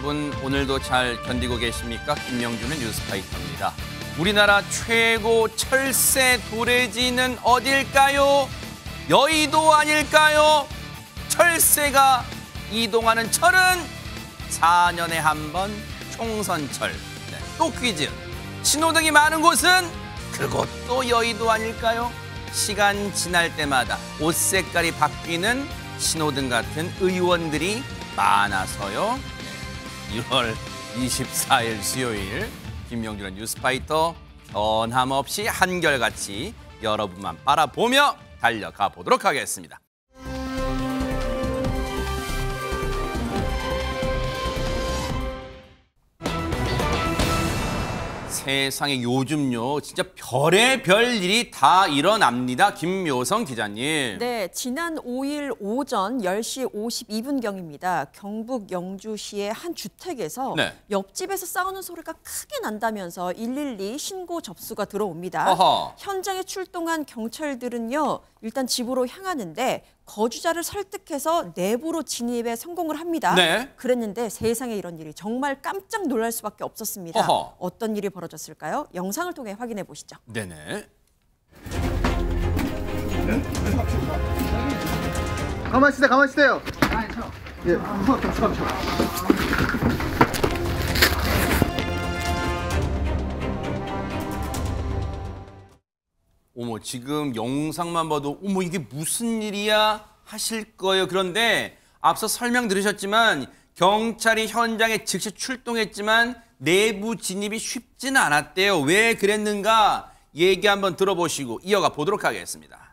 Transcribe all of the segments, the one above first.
여러분 오늘도 잘 견디고 계십니까? 김명준의 뉴스파이터입니다. 우리나라 최고 철새 도래지는 어딜까요? 여의도 아닐까요? 철새가 이동하는 철은 4년에 한 번 총선철. 네, 또 퀴즈. 신호등이 많은 곳은 그곳도 여의도 아닐까요? 시간 지날 때마다 옷 색깔이 바뀌는 신호등 같은 의원들이 많아서요. 네, 1월 24일 수요일 김명준의 뉴스파이터 변함없이 한결같이 여러분만 바라보며 달려가 보도록 하겠습니다. 세상에 요즘요 진짜 별의별 일이 다 일어납니다. 김묘성 기자님. 네, 지난 5일 오전 10시 52분경입니다. 경북 영주시의 한 주택에서 네. 옆집에서 싸우는 소리가 크게 난다면서 112 신고 접수가 들어옵니다. 어허. 현장에 출동한 경찰들은요, 일단 집으로 향하는데 거주자를 설득해서 내부로 진입에 성공을 합니다. 네. 그랬는데 세상에 이런 일이 정말 깜짝 놀랄 수밖에 없었습니다. 어허. 어떤 일이 벌어졌을까요? 영상을 통해 확인해 보시죠. 네네. 가만히 있으세요, 가만히 있으세요. 예. 어머, 지금 영상만 봐도 어머 이게 무슨 일이야 하실 거예요. 그런데 앞서 설명 들으셨지만 경찰이 현장에 즉시 출동했지만 내부 진입이 쉽지는 않았대요. 왜 그랬는가 얘기 한번 들어보시고 이어가 보도록 하겠습니다.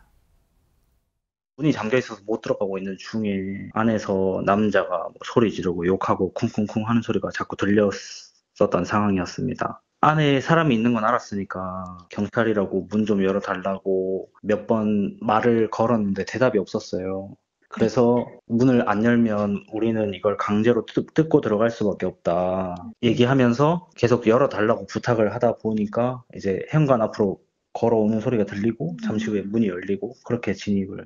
문이 잠겨 있어서 못 들어가고 있는 중에 안에서 남자가 뭐 소리 지르고 욕하고 쿵쿵쿵 하는 소리가 자꾸 들렸었던 상황이었습니다. 안에 사람이 있는 건 알았으니까 경찰이라고 문 좀 열어달라고 몇 번 말을 걸었는데 대답이 없었어요. 그래서 문을 안 열면 우리는 이걸 강제로 뜯고 들어갈 수밖에 없다 얘기하면서 계속 열어달라고 부탁을 하다 보니까 이제 현관 앞으로 걸어오는 소리가 들리고 잠시 후에 문이 열리고 그렇게 진입을.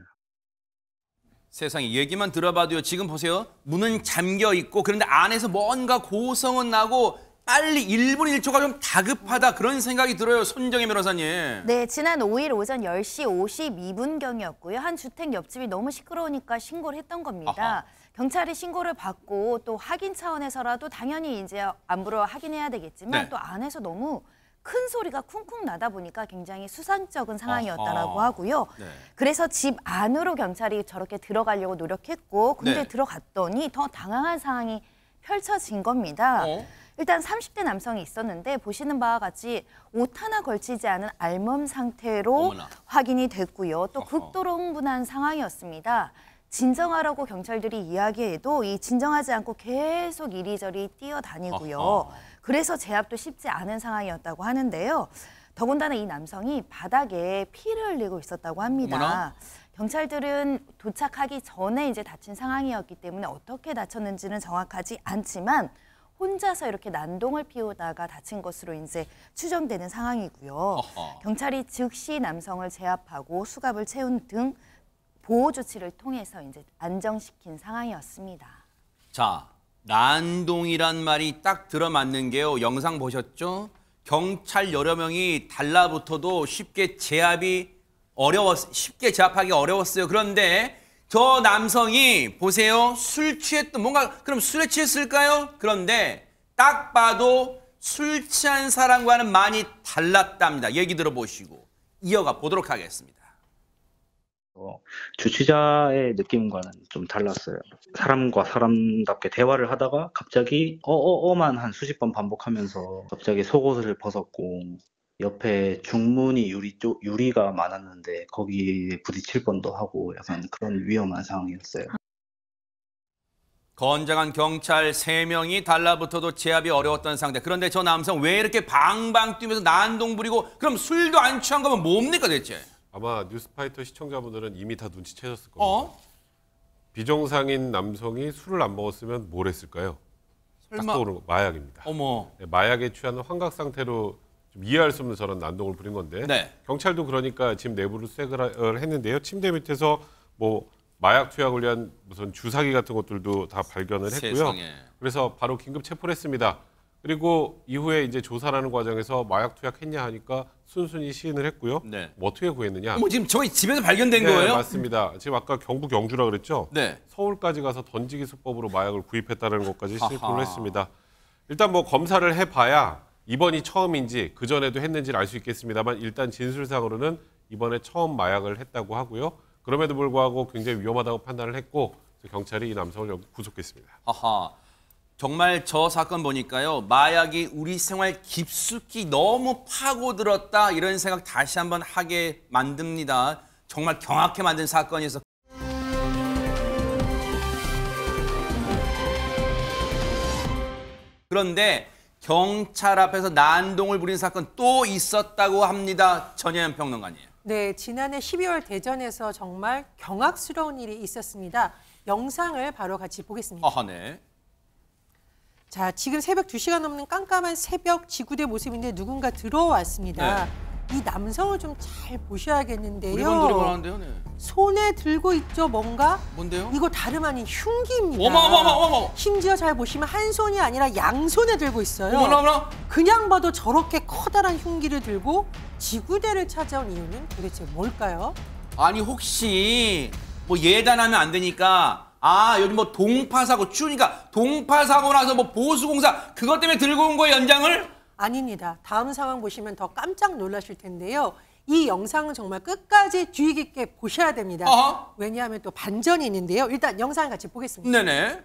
세상에 얘기만 들어봐도요. 지금 보세요. 문은 잠겨 있고 그런데 안에서 뭔가 고성은 나고 빨리 1분 1초가 좀 다급하다 그런 생각이 들어요. 손정혜 변호사님. 네, 지난 5일 오전 10시 52분경이었고요. 한 주택 옆집이 너무 시끄러우니까 신고를 했던 겁니다. 아하. 경찰이 신고를 받고 또 확인 차원에서라도 당연히 이제 안부를 확인해야 되겠지만 네. 또 안에서 너무 큰 소리가 쿵쿵 나다 보니까 굉장히 수상쩍은 상황이었다라고 아하. 하고요. 네. 그래서 집 안으로 경찰이 저렇게 들어가려고 노력했고 근데 네. 들어갔더니 더 당황한 상황이 펼쳐진 겁니다. 일단 30대 남성이 있었는데 보시는 바와 같이 옷 하나 걸치지 않은 알몸 상태로 어머나. 확인이 됐고요. 또 어허. 극도로 흥분한 상황이었습니다. 진정하라고 경찰들이 이야기해도 이 진정하지 않고 계속 이리저리 뛰어다니고요. 어허. 그래서 제압도 쉽지 않은 상황이었다고 하는데요. 더군다나 이 남성이 바닥에 피를 흘리고 있었다고 합니다. 어머나. 경찰들은 도착하기 전에 이제 다친 상황이었기 때문에 어떻게 다쳤는지는 정확하지 않지만 혼자서 이렇게 난동을 피우다가 다친 것으로 이제 추정되는 상황이고요. 어허. 경찰이 즉시 남성을 제압하고 수갑을 채운 등 보호 조치를 통해서 이제 안정시킨 상황이었습니다. 자, 난동이란 말이 딱 들어맞는 게요. 영상 보셨죠? 경찰 여러 명이 달라붙어도 쉽게 제압하기 어려웠어요. 그런데 저 남성이 보세요. 술 취했던 뭔가 그럼 술에 취했을까요? 그런데 딱 봐도 술 취한 사람과는 많이 달랐답니다. 얘기 들어보시고 이어가 보도록 하겠습니다. 주취자의 느낌과는 좀 달랐어요. 사람과 사람답게 대화를 하다가 갑자기 어만 한 수십 번 반복하면서 갑자기 속옷을 벗었고 옆에 중문이 유리가 많았는데 거기에 부딪힐 뻔도 하고 약간 그런 위험한 상황이었어요. 건장한 경찰 3명이 달라붙어도 제압이 어려웠던 상태. 그런데 저 남성 왜 이렇게 방방 뛰면서 난동 부리고 그럼 술도 안 취한 거면 뭡니까 대체? 아마 뉴스파이터 시청자분들은 이미 다 눈치채셨을 겁니다. 비정상인 남성이 술을 안 먹었으면 뭘 했을까요? 설마. 딱 떠오르는 거, 마약입니다. 어머. 네, 마약에 취한 환각 상태로 좀 이해할 수 없는 저런 난동을 부린 건데 네. 경찰도 그러니까 집 내부를 수색을 했는데요. 침대 밑에서 뭐 마약 투약을 위한 무슨 주사기 같은 것들도 다 발견을 했고요. 세상에. 그래서 바로 긴급 체포를 했습니다. 그리고 이후에 이제 조사하는 과정에서 마약 투약했냐 하니까 순순히 시인을 했고요. 네. 뭐 어떻게 구했느냐? 어머, 지금 저희 집에서 발견된 네, 거예요? 맞습니다. 지금 아까 경북 영주라 그랬죠? 네. 서울까지 가서 던지기 수법으로 마약을 구입했다는 것까지 아하. 실토를 했습니다. 일단 뭐 검사를 해봐야 이번이 처음인지 그 전에도 했는지를 알 수 있겠습니다만 일단 진술상으로는 이번에 처음 마약을 했다고 하고요. 그럼에도 불구하고 굉장히 위험하다고 판단을 했고 경찰이 이 남성을 여기 구속했습니다. 아하. 정말 저 사건 보니까요. 마약이 우리 생활 깊숙이 너무 파고들었다 이런 생각 다시 한번 하게 만듭니다. 정말 경악해 만든 사건이어서. 그런데 경찰 앞에서 난동을 부린 사건 또 있었다고 합니다. 전혜연 평론가님. 네, 지난해 12월 대전에서 정말 경악스러운 일이 있었습니다. 영상을 바로 같이 보겠습니다. 아하, 네. 자, 지금 새벽 2시가 넘는 깜깜한 새벽 지구대 모습인데 누군가 들어왔습니다. 네. 이 남성을 좀 잘 보셔야겠는데요. 우리만 노래만 하는데요, 네. 손에 들고 있죠, 뭔가? 뭔데요? 이거 다름 아닌 흉기입니다. 어머. 심지어 잘 보시면 한 손이 아니라 양손에 들고 있어요. 어머나. 그냥 봐도 저렇게 커다란 흉기를 들고 지구대를 찾아온 이유는 도대체 뭘까요? 아니 혹시 뭐 예단하면 안 되니까 요즘 뭐 동파 사고 추우니까 동파 사고 나서 뭐 보수공사 그것 때문에 들고 온 거예요, 연장을? 아닙니다. 다음 상황 보시면 더 깜짝 놀라실 텐데요. 이 영상은 정말 끝까지 주의 깊게 보셔야 됩니다. 어허. 왜냐하면 또 반전이 있는데요. 일단 영상 같이 보겠습니다. 네네.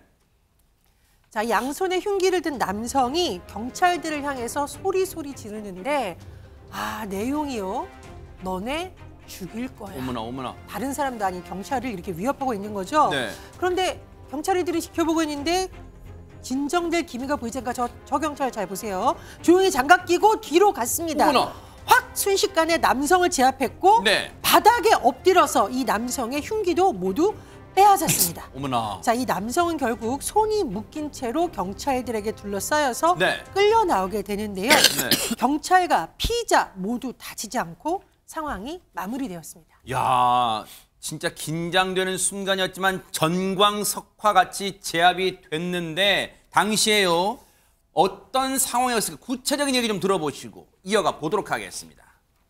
자, 양손에 흉기를 든 남성이 경찰들을 향해서 소리 지르는데 내용이요. 너네 죽일 거야. 어머나. 다른 사람도 아닌 경찰을 이렇게 위협하고 있는 거죠. 네. 그런데 경찰들이 지켜보고 있는데 진정될 기미가 보이지 않까 저 경찰 잘 보세요. 조용히 장갑 끼고 뒤로 갔습니다. 어머나. 확 순식간에 남성을 제압했고 네. 바닥에 엎드려서 이 남성의 흉기도 모두 빼앗았습니다. 어머나. 자, 이 남성은 결국 손이 묶인 채로 경찰들에게 둘러싸여서 네. 끌려 나오게 되는데요. 네. 경찰과 피의자 모두 다치지 않고 상황이 마무리되었습니다. 야, 진짜 긴장되는 순간이었지만 전광석화 같이 제압이 됐는데 당시에요. 어떤 상황이었을까? 구체적인 얘기 좀 들어보시고 이어가 보도록 하겠습니다.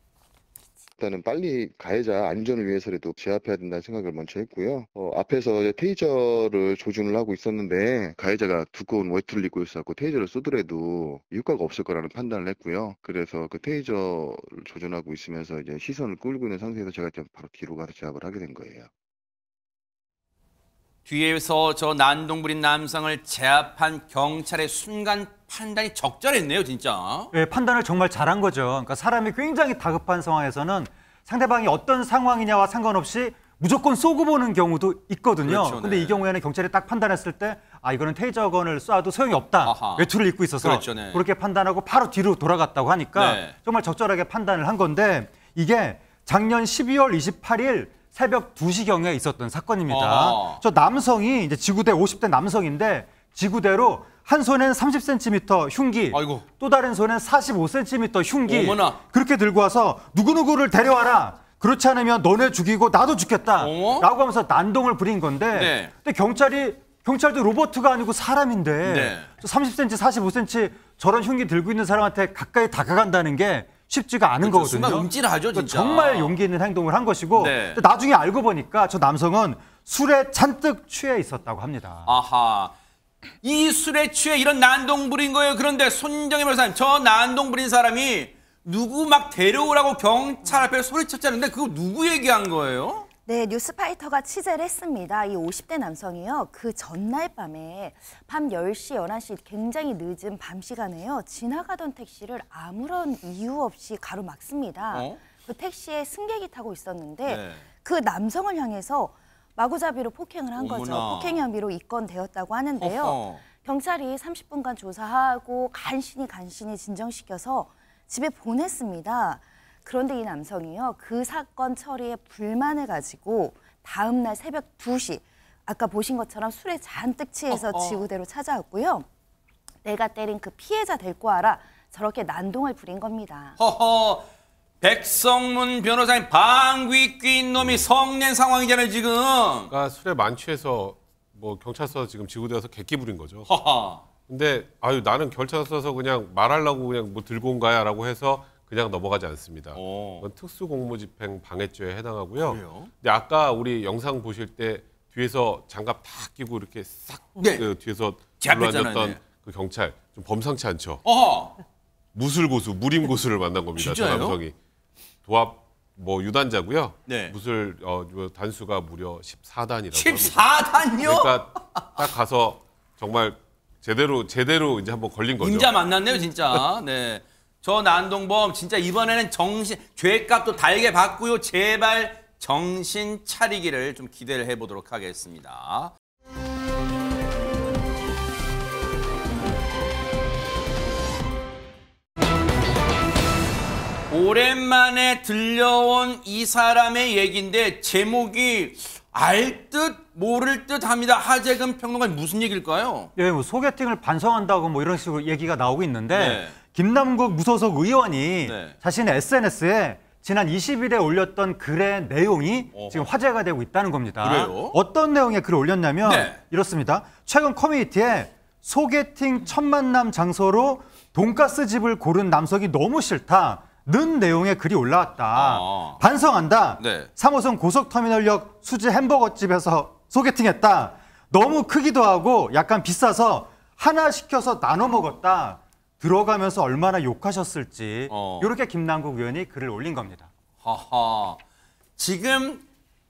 일단은 빨리 가해자 안전을 위해서라도 제압해야 된다는 생각을 먼저 했고요. 앞에서 테이저를 조준을 하고 있었는데 가해자가 두꺼운 외투를 입고 있었고 테이저를 쏘더라도 효과가 없을 거라는 판단을 했고요. 그래서 그 테이저를 조준하고 있으면서 이제 시선을 끌고 있는 상태에서 제가 바로 뒤로 가서 제압을 하게 된 거예요. 뒤에서 저 난동 부린 남성을 제압한 경찰의 순간 판단이 적절했네요, 진짜. 네, 판단을 정말 잘한 거죠. 그러니까 사람이 굉장히 다급한 상황에서는 상대방이 어떤 상황이냐와 상관없이 무조건 쏘고 보는 경우도 있거든요. 그렇죠, 근데 네. 이 경우에는 경찰이 딱 판단했을 때 이거는 테이저건을 쏴도 소용이 없다. 아하. 외투를 입고 있어서 그렇죠, 네. 그렇게 판단하고 바로 뒤로 돌아갔다고 하니까 네. 정말 적절하게 판단을 한 건데 이게 작년 12월 28일 새벽 2시경에 있었던 사건입니다. 아하. 저 남성이 이제 지구대 50대 남성인데 지구대로 한 손엔 30cm 흉기, 아이고. 또 다른 손엔 45cm 흉기 어머나. 그렇게 들고 와서 누구누구를 데려와라. 그렇지 않으면 너네 죽이고 나도 죽겠다. 어머? 라고 하면서 난동을 부린 건데 네. 근데 경찰도 로봇가 아니고 사람인데 네. 30cm, 45cm 저런 흉기 들고 있는 사람한테 가까이 다가간다는 게 쉽지가 않은 그렇죠. 거거든요. 순간 움찔하죠, 그러니까 진짜. 정말 용기 있는 행동을 한 것이고 네. 근데 나중에 알고 보니까 저 남성은 술에 잔뜩 취해 있었다고 합니다. 아하. 이 술에 취해 이런 난동 부린 거예요. 그런데 손정혜 변호사님, 저 난동 부린 사람이 누구 막 데려오라고 경찰 앞에 소리쳤자는데 그거 누구 얘기한 거예요? 네, 뉴스파이터가 취재를 했습니다. 이 50대 남성이요. 그 전날 밤에 밤 10시, 11시 굉장히 늦은 밤 시간에요. 지나가던 택시를 아무런 이유 없이 가로막습니다. 그 택시에 승객이 타고 있었는데 네. 그 남성을 향해서 마구잡이로 폭행을 한 거죠. 어머나. 폭행 혐의로 입건되었다고 하는데요. 어허. 경찰이 30분간 조사하고 간신히 진정시켜서 집에 보냈습니다. 그런데 이 남성이요. 그 사건 처리에 불만을 가지고 다음 날 새벽 2시 아까 보신 것처럼 술에 잔뜩 취해서 지구대로 찾아왔고요. 내가 때린 그 피해자 데리고 와라. 저렇게 난동을 부린 겁니다. 허허. 백성문 변호사님 방귀 낀 놈이 성낸 상황이잖아요 지금. 그러니까 술에 만취해서 뭐 경찰서 지금 지구대에서 객기 부린 거죠. 허허. 근데 아유 나는 경찰서서 그냥 말하려고 그냥 뭐 들고 온 거야라고 해서 그냥 넘어가지 않습니다. 그건 특수공무집행 방해죄에 해당하고요. 그래요? 근데 아까 우리 영상 보실 때 뒤에서 장갑 다 끼고 이렇게 싹 네. 그 뒤에서 제압했잖아요, 불러앉았던 네. 그 경찰 좀 범상치 않죠. 어허. 무술고수, 무림고수를 만난 겁니다. 저 진짜요? 남성이 도합 뭐 유단자고요. 네. 무술 단수가 무려 14단이라고 14단요? 그러니까 딱 가서 정말 제대로 이제 한번 걸린 거죠. 인자 만났네요 진짜. 네. 저 난동범 진짜 이번에는 죄값도 달게 받고요. 제발 정신 차리기를 좀 기대를 해보도록 하겠습니다. 오랜만에 들려온 이 사람의 얘기인데 제목이 알 듯 모를 듯 합니다. 하재근 평론가님 무슨 얘기일까요? 예, 뭐 소개팅을 반성한다고 뭐 이런 식으로 얘기가 나오고 있는데 네. 김남국 무소속 의원이 네. 자신의 SNS에 지난 20일에 올렸던 글의 내용이 어허. 지금 화제가 되고 있다는 겁니다. 그래요? 어떤 내용의 글을 올렸냐면 네. 이렇습니다. 최근 커뮤니티에 소개팅 첫 만남 장소로 돈가스 집을 고른 남성이 너무 싫다. 는 내용의 글이 올라왔다. 아. 반성한다. 네. 3호선 고속터미널역 수지 햄버거집에서 소개팅했다. 너무 크기도 하고 약간 비싸서 하나 시켜서 나눠 먹었다. 들어가면서 얼마나 욕하셨을지 이렇게 김남국 의원이 글을 올린 겁니다. 하하. 지금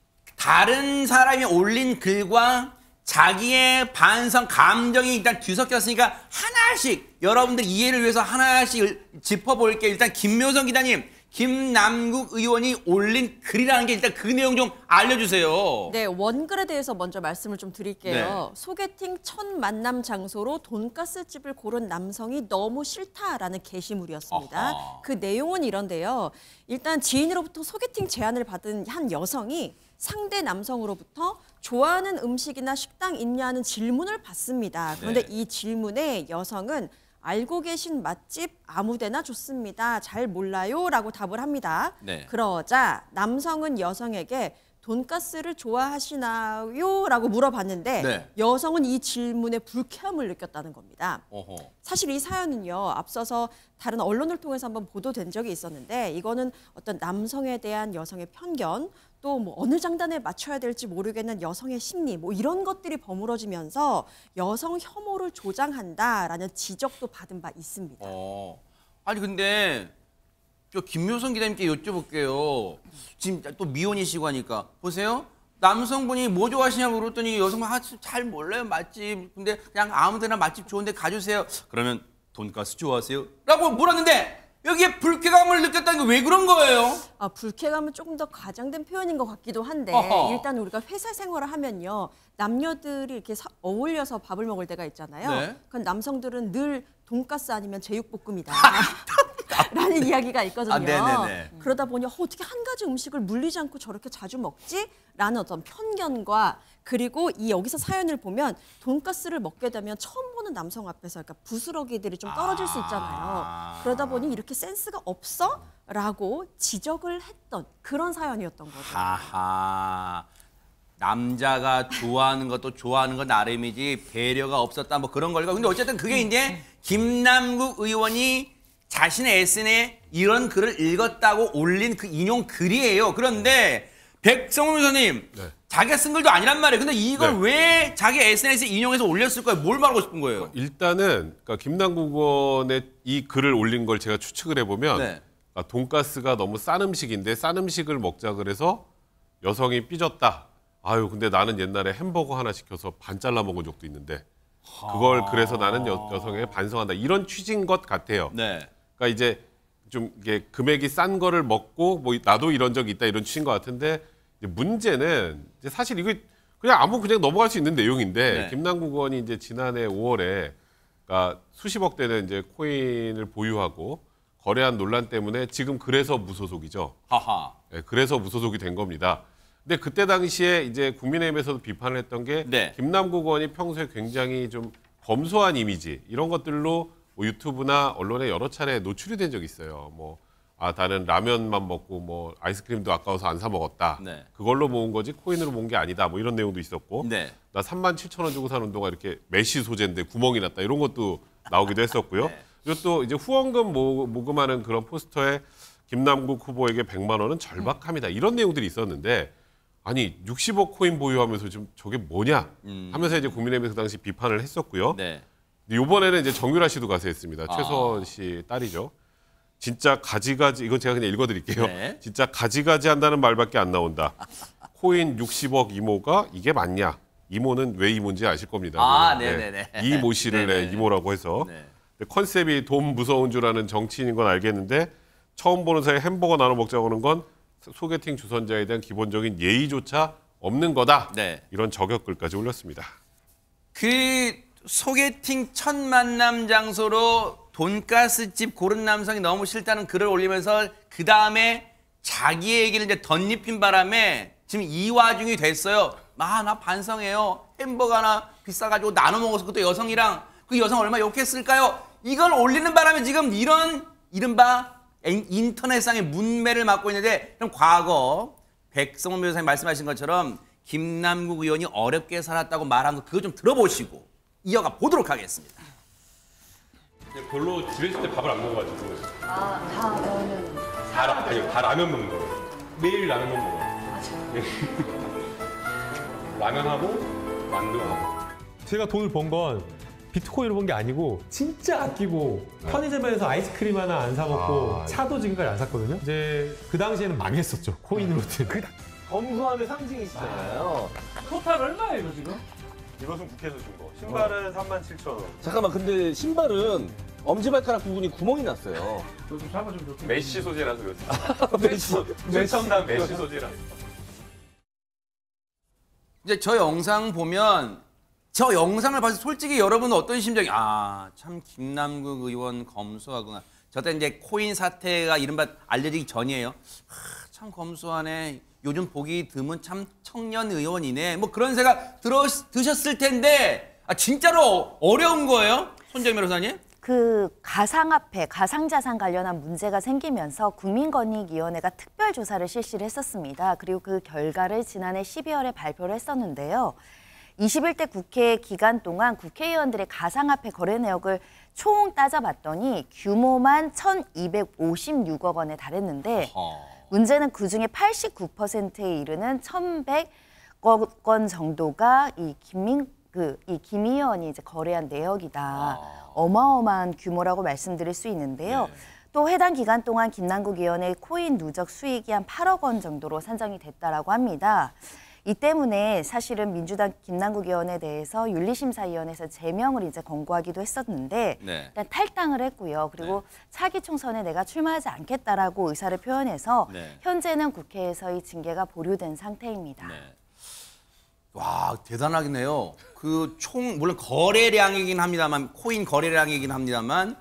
다른 사람이 올린 글과 자기의 반성 감정이 일단 뒤섞였으니까 하나씩 여러분들 이해를 위해서 하나씩 짚어볼게요. 일단 김묘성 기자님, 김남국 의원이 올린 글이라는 게 일단 그 내용 좀 알려주세요. 네, 원글에 대해서 먼저 말씀을 좀 드릴게요. 네. 소개팅 첫 만남 장소로 돈가스 집을 고른 남성이 너무 싫다라는 게시물이었습니다. 아하. 그 내용은 이런데요. 일단 지인으로부터 소개팅 제안을 받은 한 여성이 상대 남성으로부터 좋아하는 음식이나 식당 있냐는 질문을 받습니다. 그런데 네. 이 질문에 여성은 알고 계신 맛집 아무데나 좋습니다. 잘 몰라요 라고 답을 합니다. 네. 그러자 남성은 여성에게 돈가스를 좋아하시나요? 라고 물어봤는데 네. 여성은 이 질문에 불쾌함을 느꼈다는 겁니다. 어허. 사실 이 사연은요, 앞서서 다른 언론을 통해서 한번 보도된 적이 있었는데 이거는 어떤 남성에 대한 여성의 편견, 또 뭐 어느 장단에 맞춰야 될지 모르겠는 여성의 심리, 뭐 이런 것들이 버무러지면서 여성 혐오를 조장한다라는 지적도 받은 바 있습니다. 아니 근데 저 김묘성 기자님께 여쭤볼게요. 지금 또 미혼이시고 하니까 보세요. 남성분이 뭐 좋아하시냐고 그랬더니 여성분 잘 몰라요 맛집. 근데 그냥 아무데나 맛집 좋은데 가주세요. 그러면 돈가스 좋아하세요? 라고 물었는데 여기에 불쾌감을 느꼈다는 게 왜 그런 거예요? 아, 불쾌감은 조금 더 과장된 표현인 것 같기도 한데 어허. 일단 우리가 회사 생활을 하면요. 남녀들이 이렇게 어울려서 밥을 먹을 때가 있잖아요. 네. 그럼 남성들은 늘 돈가스 아니면 제육볶음이다. 라는 이야기가 있거든요. 아, 네네네. 그러다 보니 어떻게 한 가지 음식을 물리지 않고 저렇게 자주 먹지? 라는 어떤 편견과 그리고 이 여기서 사연을 보면 돈가스를 먹게 되면 처음 보는 남성 앞에서 그러니까 부스러기들이 좀 떨어질 수 있잖아요. 그러다 보니 이렇게 센스가 없어? 라고 지적을 했던 그런 사연이었던 거죠. 하하. 남자가 좋아하는 것도 좋아하는 건 나름이지 배려가 없었다 뭐 그런 걸까. 근데 어쨌든 그게 이제 김남국 의원이 자신의 SNS에 이런 글을 읽었다고 올린 그 인용 글이에요. 그런데 백성훈 의원님, 네. 자기가 쓴 글도 아니란 말이에요. 근데 이걸 네. 왜 자기 SNS에 인용해서 올렸을 거예요? 뭘 말하고 싶은 거예요? 일단은 그러니까 김남국 의원의 이 글을 올린 걸 제가 추측을 해보면 네. 그러니까 돈가스가 너무 싼 음식인데 싼 음식을 먹자 그래서 여성이 삐졌다. 아유 근데 나는 옛날에 햄버거 하나 시켜서 반 잘라 먹은 적도 있는데 그걸 그래서 나는 여성에게 반성한다. 이런 취지인 것 같아요. 네. 그러니까 이제 좀 이게 금액이 싼 거를 먹고 뭐 나도 이런 적이 있다 이런 취지인 것 같은데 이제 문제는 이제 사실 이거 그냥 넘어갈 수 있는 내용인데 네. 김남국 의원이 이제 지난해 5월에 그러니까 수십억 대는 이제 코인을 보유하고 거래한 논란 때문에 지금 그래서 무소속이죠. 하하. 네, 그래서 무소속이 된 겁니다. 근데 그때 당시에 이제 국민의힘에서도 비판을 했던 게 네. 김남국 의원이 평소에 굉장히 좀 검소한 이미지 이런 것들로 뭐 유튜브나 언론에 여러 차례 노출이 된 적이 있어요. 뭐 아, 나는 라면만 먹고 뭐 아이스크림도 아까워서 안 사 먹었다. 네. 그걸로 모은 거지 코인으로 모은 게 아니다. 뭐 이런 내용도 있었고. 네. 나 37,000원 주고 산 운동화 이렇게 메쉬 소재인데 구멍이 났다. 이런 것도 나오기도 했었고요. 네. 그리고 또 이제 후원금 모금하는 그런 포스터에 김남국 후보에게 100만 원은 절박합니다. 이런 내용들이 있었는데 아니 60억 코인 보유하면서 지금 저게 뭐냐 하면서 이제 국민의힘에서 그 당시 비판을 했었고요. 네. 근데 이번에는 이제 정유라 씨도 가세했습니다. 아. 최서원 씨 딸이죠. 진짜 가지가지 이건 제가 그냥 읽어드릴게요. 네. 진짜 가지가지 한다는 말밖에 안 나온다. 코인 60억 이모가 이게 맞냐? 이모는 왜 이모인지 아실 겁니다. 아, 네. 네네네. 이모 씨를 네네. 이모라고 해서 네. 컨셉이 돈 무서운 줄 아는 정치인인 건 알겠는데 처음 보는 사이에 햄버거 나눠 먹자고 하는 건 소개팅 주선자에 대한 기본적인 예의조차 없는 거다. 네. 이런 저격글까지 올렸습니다. 그 소개팅 첫 만남 장소로 돈가스집 고른 남성이 너무 싫다는 글을 올리면서 그 다음에 자기 얘기를 이제 덧입힌 바람에 지금 이 와중이 됐어요. 나 반성해요. 햄버거 하나 비싸가지고 나눠 먹어서 그것도 여성이랑 그 여성 얼마 욕했을까요? 이걸 올리는 바람에 지금 이런 이른바 인터넷상의 문매를 맞고 있는데 그럼 과거 백성원 변호사님 말씀하신 것처럼 김남국 의원이 어렵게 살았다고 말한 거 그거 좀 들어보시고 이어가 보도록 하겠습니다. 별로 집에 있을 때 밥을 안 먹어가지고. 아, 다 넣으면. 다 라면 먹는 거예요. 매일 라면만 먹어요. 라면하고 만두하고. 제가 돈을 번 건 비트코인으로 번 게 아니고 진짜 아끼고 편의점에서 아이스크림 하나 안 사 먹고 차도 지금까지 안 샀거든요. 이제 그 당시에는 망했었죠. 코인으로든. 검소함의 상징이시잖아요. 토탈 얼마예요 지금? 이것은 국회에서 준 거. 신발은 37,000원. 잠깐만, 근데 신발은 엄지발가락 부분이 구멍이 났어요. 메쉬 소재라서 그렇습니다. 최첨단 메쉬 소재라서. 이제 저 영상 보면 저 영상을 봐서 솔직히 여러분은 어떤 심정이 참 김남국 의원 검소하구나. 저때 이제 코인 사태가 이른바 알려지기 전이에요. 참 검소하네. 요즘 보기 드문 참 청년 의원이네. 뭐 그런 생각 드셨을 텐데 진짜로 어려운 거예요? 손정희 변호사님? 그 가상화폐, 가상자산 관련한 문제가 생기면서 국민권익위원회가 특별조사를 실시를 했었습니다. 그리고 그 결과를 지난해 12월에 발표를 했었는데요. 21대 국회 기간 동안 국회의원들의 가상화폐 거래 내역을 총 따져봤더니 규모만 1,256억 원에 달했는데 문제는 그중에 89%에 이르는 1,100억 원 정도가 이 김 의원이 이제 거래한 내역이다. 어마어마한 규모라고 말씀드릴 수 있는데요. 또 해당 기간 동안 김남국 의원의 코인 누적 수익이 한 8억 원 정도로 산정이 됐다라고 합니다. 이 때문에 사실은 민주당 김남국 의원에 대해서 윤리심사위원회에서 제명을 이제 권고하기도 했었는데 일단 탈당을 했고요. 그리고 차기 총선에 내가 출마하지 않겠다라고 의사를 표현해서 현재는 국회에서 이 징계가 보류된 상태입니다. 와, 대단하겠네요. 그 물론 거래량이긴 합니다만, 코인 거래량이긴 합니다만,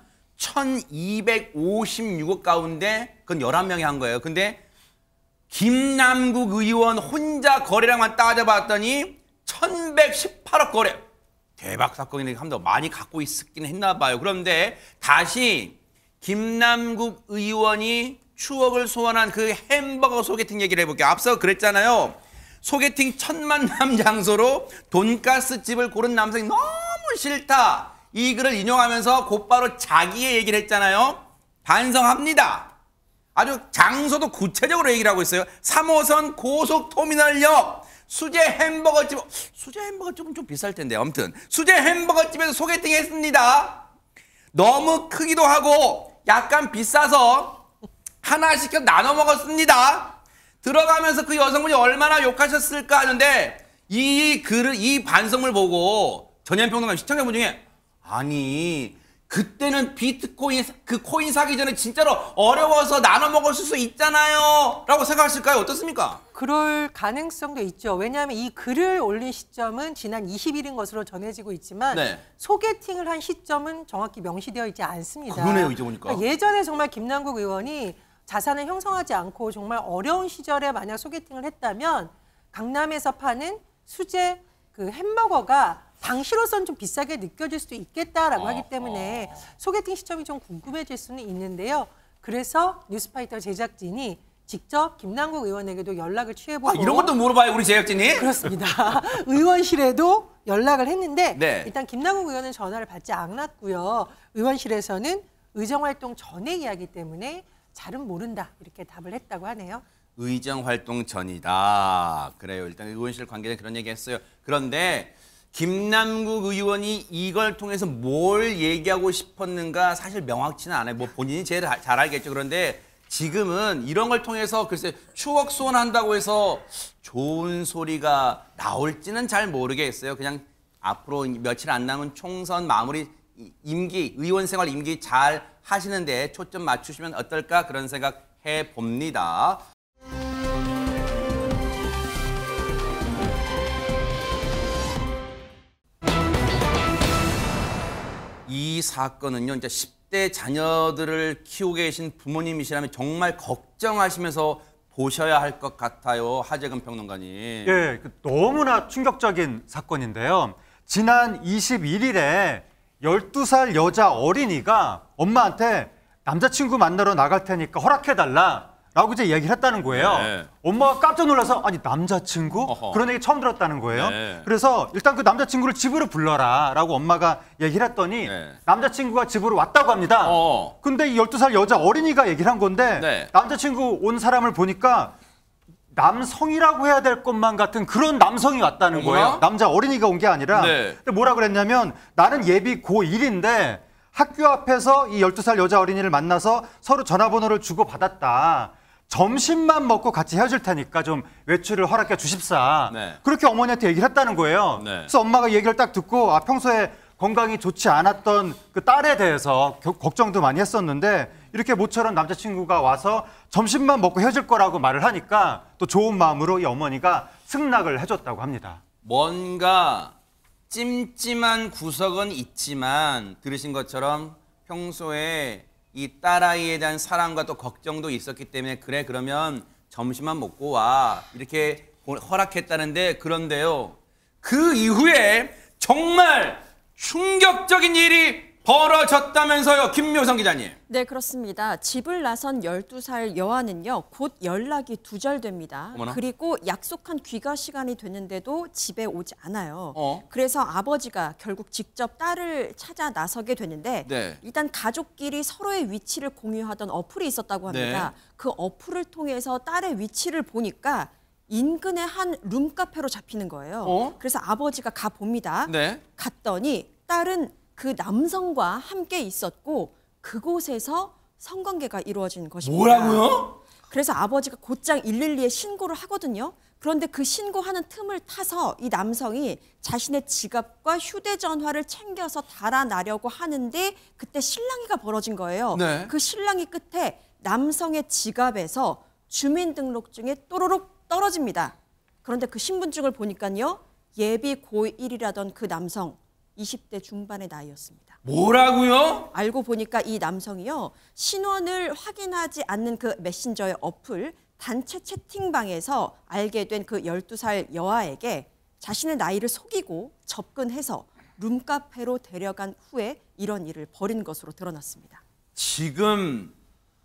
1,256억 가운데 그건 11명이 한 거예요. 근데 김남국 의원 혼자 거래량만 따져봤더니 1,118억 거래. 대박 사건이긴 합니다. 많이 갖고 있긴 했나 봐요. 그런데 다시 김남국 의원이 추억을 소환한 그 햄버거 소개팅 얘기를 해볼게요. 앞서 그랬잖아요. 소개팅 첫 만남 장소로 돈가스 집을 고른 남성이 너무 싫다. 이 글을 인용하면서 곧바로 자기의 얘기를 했잖아요. 반성합니다. 아주 장소도 구체적으로 얘기를 하고 있어요. 3호선 고속터미널역 수제 햄버거집. 수제 햄버거집은 좀 비쌀 텐데 아무튼 수제 햄버거집에서 소개팅 했습니다. 너무 크기도 하고 약간 비싸서 하나 시켜 나눠 먹었습니다. 들어가면서 그 여성분이 얼마나 욕하셨을까 하는데 이 반성을 보고 전현평론가 시청자분 중에 아니 그때는 비트코인 그 코인 사기 전에 진짜로 어려워서 나눠 먹었을 수 있잖아요 라고 생각하실까요? 어떻습니까? 그럴 가능성도 있죠. 왜냐하면 이 글을 올린 시점은 지난 20일인 것으로 전해지고 있지만 소개팅을 한 시점은 정확히 명시되어 있지 않습니다. 그러네요, 이제 보니까. 그러니까 예전에 정말 김남국 의원이 자산을 형성하지 않고 정말 어려운 시절에 만약 소개팅을 했다면 강남에서 파는 수제 그 햄버거가 당시로서는 좀 비싸게 느껴질 수도 있겠다라고 하기 때문에 소개팅 시점이 좀 궁금해질 수는 있는데요. 그래서 뉴스파이터 제작진이 직접 김남국 의원에게도 연락을 취해보고 이런 것도 물어봐요, 우리 제작진이? 그렇습니다. 의원실에도 연락을 했는데 네. 일단 김남국 의원은 전화를 받지 않았고요. 의원실에서는 의정활동 전의 이야기 때문에 잘은 모른다 이렇게 답을 했다고 하네요. 의정활동 전이다. 그래요. 일단 의원실 관계자 그런 얘기했어요. 그런데 김남국 의원이 이걸 통해서 뭘 얘기하고 싶었는가 사실 명확치는 않아요. 뭐 본인이 제일 잘 알겠죠. 그런데 지금은 이런 걸 통해서 글쎄 추억 소환한다고 해서 좋은 소리가 나올지는 잘 모르겠어요. 그냥 앞으로 며칠 안 남은 총선 마무리 임기, 의원 생활 임기 잘 하시는데 초점 맞추시면 어떨까 그런 생각 해봅니다. 이 사건은요, 이제 10대 자녀들을 키우고 계신 부모님이시라면 정말 걱정하시면서 보셔야 할 것 같아요. 하재근 평론가님. 예, 너무나 충격적인 사건인데요. 지난 21일에 12살 여자 어린이가 엄마한테 남자친구 만나러 나갈 테니까 허락해달라 라고 이제 얘기를 했다는 거예요. 네. 엄마가 깜짝 놀라서 아니 남자친구? 어허. 그런 얘기 처음 들었다는 거예요. 네. 그래서 일단 그 남자친구를 집으로 불러라 라고 엄마가 얘기를 했더니 네. 남자친구가 집으로 왔다고 합니다. 근데 이 12살 여자 어린이가 얘기를 한 건데 네. 남자친구 온 사람을 보니까 남성이라고 해야 될 것만 같은 그런 남성이 왔다는 어머나? 거예요. 남자 어린이가 온 게 아니라. 네. 근데 뭐라 그랬냐면 나는 예비 고1인데 학교 앞에서 이 12살 여자 어린이를 만나서 서로 전화번호를 주고받았다. 점심만 먹고 같이 헤어질 테니까 좀 외출을 허락해 주십사. 네. 그렇게 어머니한테 얘기를 했다는 거예요. 네. 그래서 엄마가 얘기를 딱 듣고 평소에 건강이 좋지 않았던 그 딸에 대해서 걱정도 많이 했었는데 이렇게 모처럼 남자친구가 와서 점심만 먹고 헤어질 거라고 말을 하니까 또 좋은 마음으로 이 어머니가 승낙을 해줬다고 합니다. 뭔가 찜찜한 구석은 있지만 들으신 것처럼 평소에 이 딸아이에 대한 사랑과 또 걱정도 있었기 때문에 그래 그러면 점심만 먹고 와 이렇게 허락했다는데 그런데요. 그 이후에 정말 충격적인 일이 벌어졌다면서요. 김묘성 기자님. 네, 그렇습니다. 집을 나선 12살 여아는요. 곧 연락이 두절됩니다. 어머나. 그리고 약속한 귀가 시간이 됐는데도 집에 오지 않아요. 그래서 아버지가 결국 직접 딸을 찾아 나서게 되는데 네. 일단 가족끼리 서로의 위치를 공유하던 어플이 있었다고 합니다. 네. 그 어플을 통해서 딸의 위치를 보니까 인근의 한 룸카페로 잡히는 거예요. 그래서 아버지가 가봅니다. 네. 갔더니 딸은 그 남성과 함께 있었고 그곳에서 성관계가 이루어진 것입니다. 뭐라고요? 그래서 아버지가 곧장 112에 신고를 하거든요. 그런데 그 신고하는 틈을 타서 이 남성이 자신의 지갑과 휴대전화를 챙겨서 달아나려고 하는데 그때 실랑이가 벌어진 거예요. 네. 그 실랑이 끝에 남성의 지갑에서 주민등록증이 또로록 떨어집니다. 그런데 그 신분증을 보니까요. 예비 고1이라던 그 남성 20대 중반의 나이였습니다. 뭐라고요? 알고 보니까 이 남성이요. 신원을 확인하지 않는 그 메신저의 어플 단체 채팅방에서 알게 된 그 12살 여아에게 자신의 나이를 속이고 접근해서 룸카페로 데려간 후에 이런 일을 벌인 것으로 드러났습니다. 지금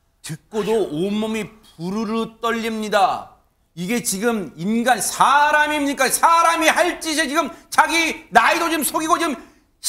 듣고도 온몸이 부르르 떨립니다. 이게 지금 인간 사람입니까? 사람이 할 짓에 지금 자기 나이도 지금 속이고 지금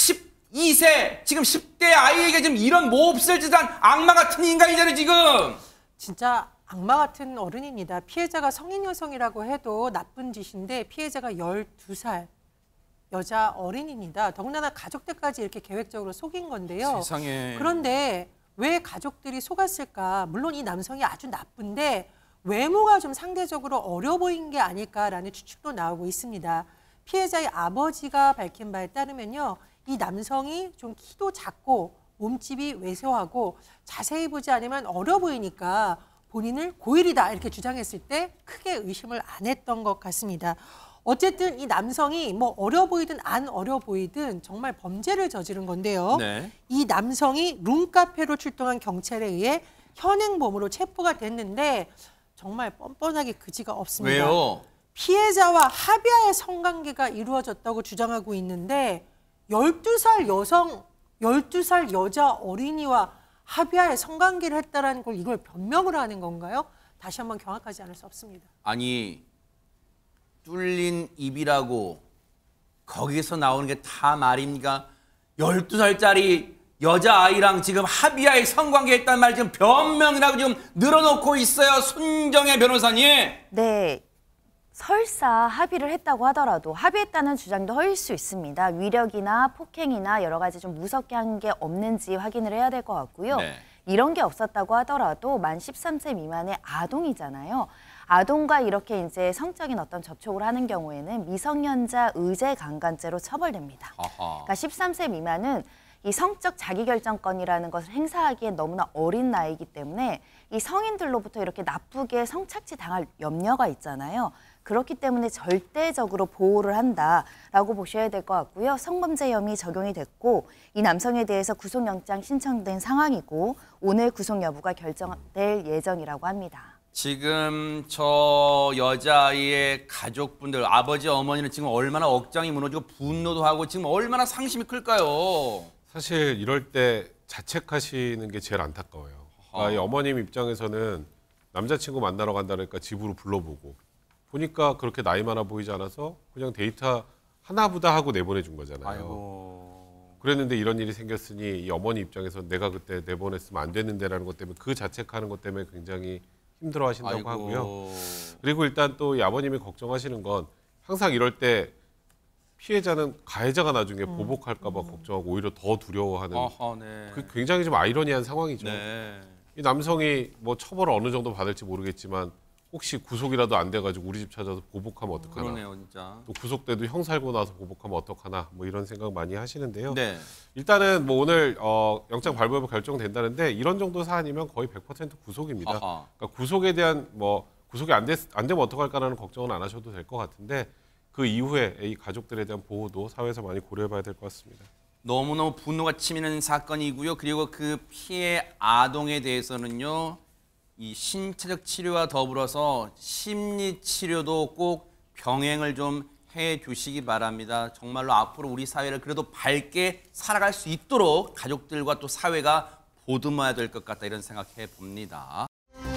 12세 지금 10대 아이에게 지금 이런 몹쓸 짓한 악마 같은 인간이잖아요 지금. 진짜 악마 같은 어른입니다. 피해자가 성인 여성이라고 해도 나쁜 짓인데 피해자가 12살 여자 어린입니다. 더군다나 가족들까지 이렇게 계획적으로 속인 건데요. 세상에. 그런데 왜 가족들이 속았을까? 물론 이 남성이 아주 나쁜데 외모가 좀 상대적으로 어려 보인 게 아닐까라는 추측도 나오고 있습니다. 피해자의 아버지가 밝힌 바에 따르면요. 이 남성이 좀 키도 작고 몸집이 왜소하고 자세히 보지 않으면 어려 보이니까 본인을 고1이다 이렇게 주장했을 때 크게 의심을 안 했던 것 같습니다. 어쨌든 이 남성이 뭐 어려 보이든 안 어려 보이든 정말 범죄를 저지른 건데요. 네. 이 남성이 룸카페로 출동한 경찰에 의해 현행범으로 체포가 됐는데 정말 뻔뻔하게 그지가 없습니다. 왜요? 피해자와 합의하에 성관계가 이루어졌다고 주장하고 있는데 12살 여자 어린이와 합의하에 성관계를 했다라는 걸 이걸 변명을 하는 건가요? 다시 한번 경악하지 않을 수 없습니다. 아니 뚫린 입이라고 거기서 나오는 게 다 말입니까? 12살짜리 여자아이랑 지금 합의하에 성관계 했단 말 지금 변명이라고 지금 늘어놓고 있어요. 손정혜 변호사님. 네. 설사 합의를 했다고 하더라도 합의했다는 주장도 허일 수 있습니다. 위력이나 폭행이나 여러 가지 좀 무섭게 한 게 없는지 확인을 해야 될 것 같고요. 네. 이런 게 없었다고 하더라도 만 13세 미만의 아동이잖아요. 아동과 이렇게 이제 성적인 어떤 접촉을 하는 경우에는 미성년자 의제 강간죄로 처벌됩니다. 그러니까 13세 미만은 이 성적 자기결정권이라는 것을 행사하기엔 너무나 어린 나이이기 때문에 이 성인들로부터 이렇게 나쁘게 성착취 당할 염려가 있잖아요. 그렇기 때문에 절대적으로 보호를 한다라고 보셔야 될 것 같고요. 성범죄 혐의 적용이 됐고 이 남성에 대해서 구속영장 신청된 상황이고 오늘 구속 여부가 결정될 예정이라고 합니다. 지금 저 여자아이의 가족분들, 아버지, 어머니는 지금 얼마나 억장이 무너지고 분노도 하고 지금 얼마나 상심이 클까요? 사실 이럴 때 자책하시는 게 제일 안타까워요. 이 어머님 입장에서는 남자친구 만나러 간다니까 집으로 불러보고 보니까 그렇게 나이 많아 보이지 않아서 그냥 데이트 하나보다 하고 내보내준 거잖아요. 아이고. 그랬는데 이런 일이 생겼으니 이 어머니 입장에서 내가 그때 내보냈으면 안 됐는데라는 것 때문에 그 자책하는 것 때문에 굉장히 힘들어하신다고 아이고. 하고요. 그리고 일단 또 이 아버님이 걱정하시는 건 항상 이럴 때 피해자는 가해자가 나중에 보복할까 봐 걱정하고 오히려 더 두려워하는 네. 그 굉장히 좀 아이러니한 상황이죠. 네. 이 남성이 뭐 처벌을 어느 정도 받을지 모르겠지만 혹시 구속이라도 안 돼가지고 우리 집 찾아서 보복하면 어떡하나. 그러네요, 진짜. 또 구속돼도 형 살고 나서 보복하면 어떡하나. 뭐 이런 생각 많이 하시는데요. 네. 일단은 뭐 오늘 영장 발부여부 결정된다는데 이런 정도 사안이면 거의 100% 구속입니다. 그러니까 구속에 대한 뭐 구속이 안 되면 어떡할까라는 걱정은 안 하셔도 될 것 같은데 그 이후에 이 가족들에 대한 보호도 사회에서 많이 고려해봐야 될 것 같습니다. 너무너무 분노가 치미는 사건이고요. 그리고 그 피해 아동에 대해서는요. 이 신체적 치료와 더불어서 심리 치료도 꼭 병행을 좀 해주시기 바랍니다. 정말로 앞으로 우리 사회를 그래도 밝게 살아갈 수 있도록 가족들과 또 사회가 보듬어야 될 것 같다 이런 생각해 봅니다.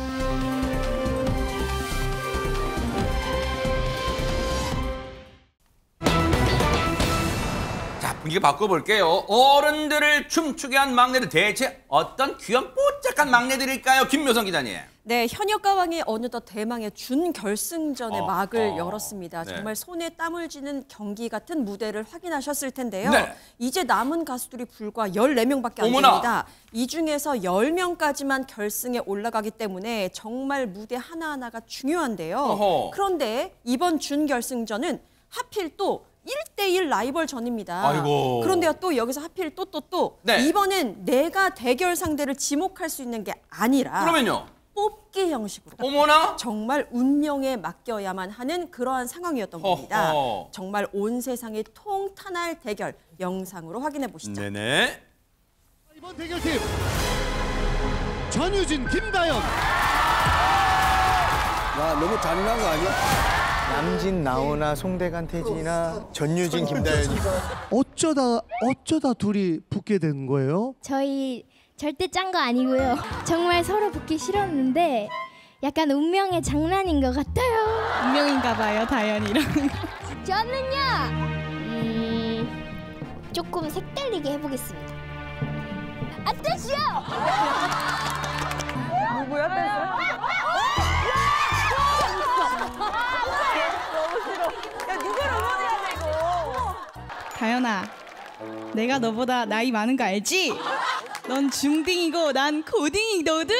분위기 바꿔볼게요. 어른들을 춤추게 한 막내들 대체 어떤 귀염뽀짝한 막내들일까요? 김묘성 기자님. 네, 현역 가왕이 어느덧 대망의 준결승전의 막을 열었습니다. 네. 정말 손에 땀을 쥐는 경기 같은 무대를 확인하셨을 텐데요. 네. 이제 남은 가수들이 불과 14명밖에 안 어머나. 됩니다. 이 중에서 10명까지만 결승에 올라가기 때문에 정말 무대 하나하나가 중요한데요. 어허. 그런데 이번 준결승전은 하필 또 1대1 라이벌전입니다. 아이고. 그런데요, 또 여기서 하필 또 네. 이번엔 내가 대결 상대를 지목할 수 있는 게 아니라 그러면요? 뽑기 형식으로 어머나? 정말 운명에 맡겨야만 하는 그러한 상황이었던 겁니다. 정말 온 세상이 통탄할 대결 영상으로 확인해 보시죠. 네네. 이번 대결팀 전유진, 김다연. 와, 너무 잔인한 거 아니야? 남진, 나오나, 송대관, 태진이나 전유진, 김다연이. 어쩌다 둘이 붙게 된 거예요? 저희 절대 짠 거 아니고요. 정말 서로 붙기 싫었는데 약간 운명의 장난인 것 같아요. 운명인가 봐요, 다연이랑. 저는요, 조금 색달리게 해보겠습니다. 아저씨요! 누구야, 댄스? 다연아, 내가 너보다 나이 많은 거 알지? 넌 중딩이고 난 고딩이거든?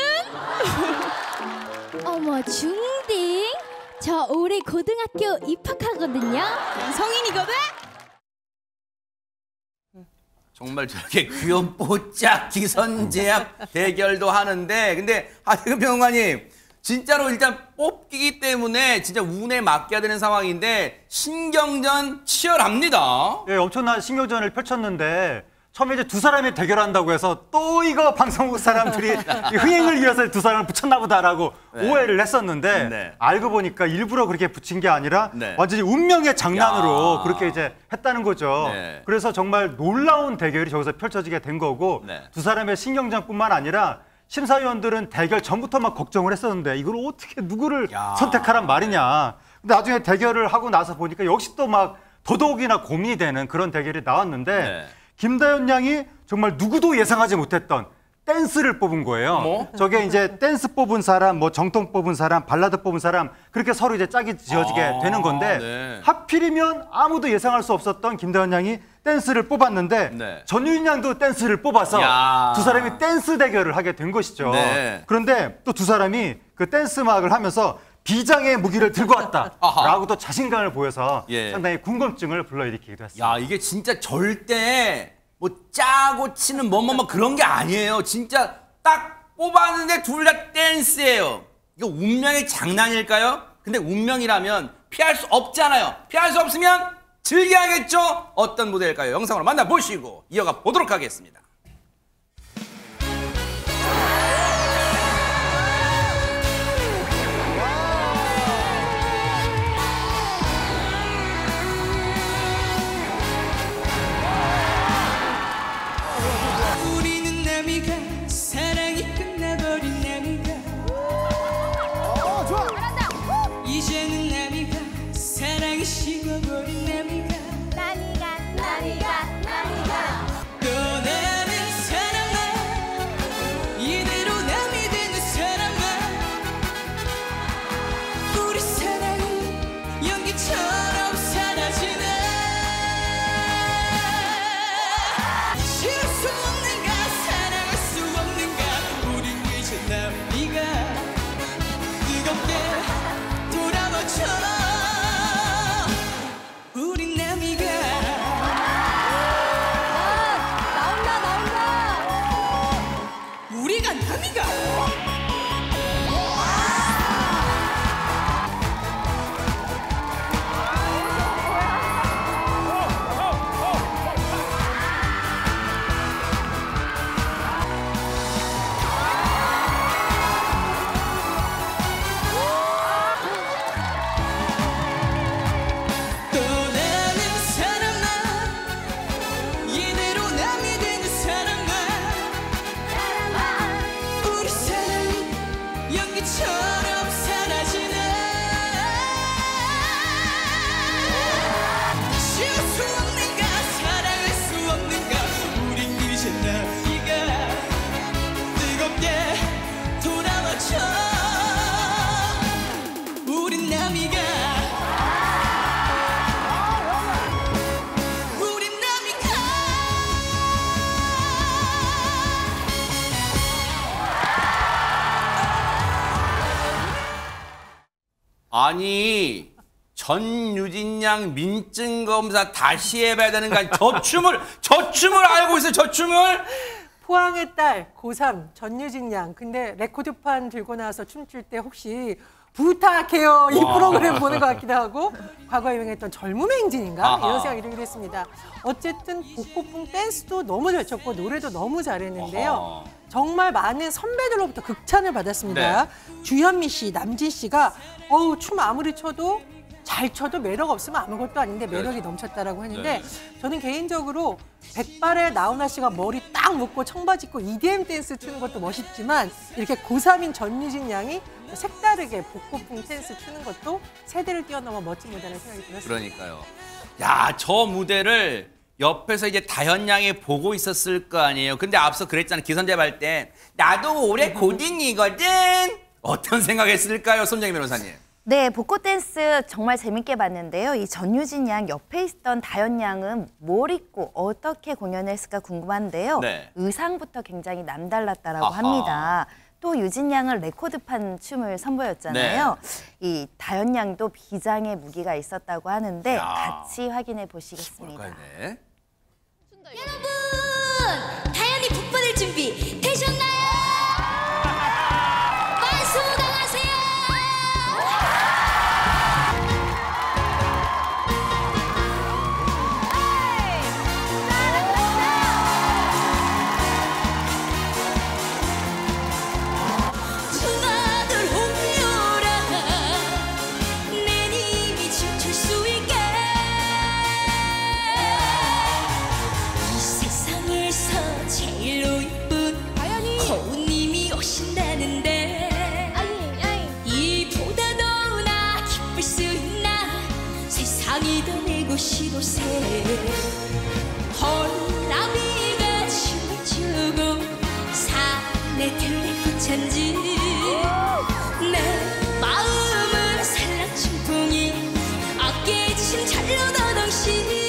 어머, 중딩? 저 올해 고등학교 입학하거든요. 난 성인이거든? 정말 저렇게 귀염뽀짝 기선제압 대결도 하는데 근데 하태근 평론가님 진짜로 일단 뽑기기 때문에 진짜 운에 맡겨야 되는 상황인데 신경전 치열합니다. 네, 엄청난 신경전을 펼쳤는데 처음에 이제 두 사람이 대결한다고 해서 또 이거 방송국 사람들이 이 흥행을 위해서 두 사람을 붙였나 보다라고 네. 오해를 했었는데 네. 알고 보니까 일부러 그렇게 붙인 게 아니라 네. 완전히 운명의 장난으로 야. 그렇게 이제 했다는 거죠. 네. 그래서 정말 놀라운 대결이 저기서 펼쳐지게 된 거고 네. 두 사람의 신경전뿐만 아니라 심사위원들은 대결 전부터 막 걱정을 했었는데 이걸 어떻게 누구를 선택하란 말이냐. 근데 나중에 대결을 하고 나서 보니까 역시 또 막 더더욱이나 고민이 되는 그런 대결이 나왔는데 네. 김다연 양이 정말 누구도 예상하지 못했던 댄스를 뽑은 거예요. 저게 이제 댄스 뽑은 사람, 뭐 정통 뽑은 사람, 발라드 뽑은 사람 그렇게 서로 이제 짝이 지어지게 되는 건데 네. 하필이면 아무도 예상할 수 없었던 김다연 양이 댄스를 뽑았는데 네. 전유인 양도 댄스를 뽑아서 야. 두 사람이 댄스 대결을 하게 된 것이죠. 네. 그런데 또 두 사람이 그 댄스 음악을 하면서 비장의 무기를 들고 왔다라고 또 자신감을 보여서 예. 상당히 궁금증을 불러일으키기도 했습니다. 야, 이게 진짜 절대 뭐 짜고 치는 뭐뭐뭐 그런 게 아니에요. 진짜 딱 뽑았는데 둘 다 댄스예요. 이거 운명의 장난일까요? 근데 운명이라면 피할 수 없잖아요. 피할 수 없으면 즐겨야겠죠? 어떤 무대일까요? 영상으로 만나보시고 이어가 보도록 하겠습니다. 우리는 남이가 사랑이 끝나버린 남이가 이제는 남이가 사랑이 식어버린 남이가 떠나는 사람아 이대로 남이 되는 사람아 우리 사랑은 연기처럼 사라지네 쉴 수 없는가 사랑할 수 없는가 우린 이제 남이가 뜨겁게 돌아와줘 우린 남이가 우리가 남이가 떠나는 사람아 이대로 남이 되는 사람아 우리 사랑은 연기처럼 사라지네 쉴 수 없는가 사랑할 수 없는가 우린 이제 나이가 뜨겁게 돌아와줘 우린 남이가 우린 남이가 아니 전유진 양 민증 검사 다시 해봐야 되는 거 아니? 저 춤을 알고 있어요. 저 춤을. 포항의 딸 고3 전유진 양. 근데 레코드판 들고 나와서 춤출 때 혹시 부탁해요 이 와. 프로그램 보는 것 같기도 하고 과거에 유행했던 젊음의 행진인가 아하. 이런 생각이 들기도 했습니다. 어쨌든 복고풍 댄스도 너무 잘 췄고 노래도 너무 잘했는데요. 어허. 정말 많은 선배들로부터 극찬을 받았습니다. 주현미 씨, 남진 씨가 어우 춤 아무리 춰도 잘 춰도 매력 없으면 아무것도 아닌데 매력이 넘쳤다라고 했는데 저는 개인적으로 백발의 나훈아 씨가 머리 딱 묶고 청바지 입고 EDM 댄스 추는 것도 멋있지만 이렇게 고3인 전유진 양이 색다르게 복고풍 댄스 추는 것도 세대를 뛰어넘어 멋진 무대라는 생각이 들었습니다. 그러니까요. 야, 저 무대를 옆에서 이제 다현 양이 보고 있었을 거 아니에요. 근데 앞서 그랬잖아요. 기선제압 할 때 나도 올해 고딩이거든. 어떤 생각했을까요, 손정희 변호사님? 네, 복고 댄스 정말 재밌게 봤는데요. 이 전유진 양 옆에 있던 다현 양은 뭘 입고 어떻게 공연을 했을까 궁금한데요. 네. 의상부터 굉장히 남달랐다라고 아하. 합니다. 또 유진 양은 레코드판 춤을 선보였잖아요. 네. 이 다현 양도 비장의 무기가 있었다고 하는데 야. 같이 확인해 보시겠습니다. 네. 여러분, 다현이 복 받을 준비 되셨나요? 만수당하세요. 시도새 홀라비가 춤을 추고 산에 들에 꽃찬지 내 마음을 살랑춤풍이 어깨에 침 잘려다 당신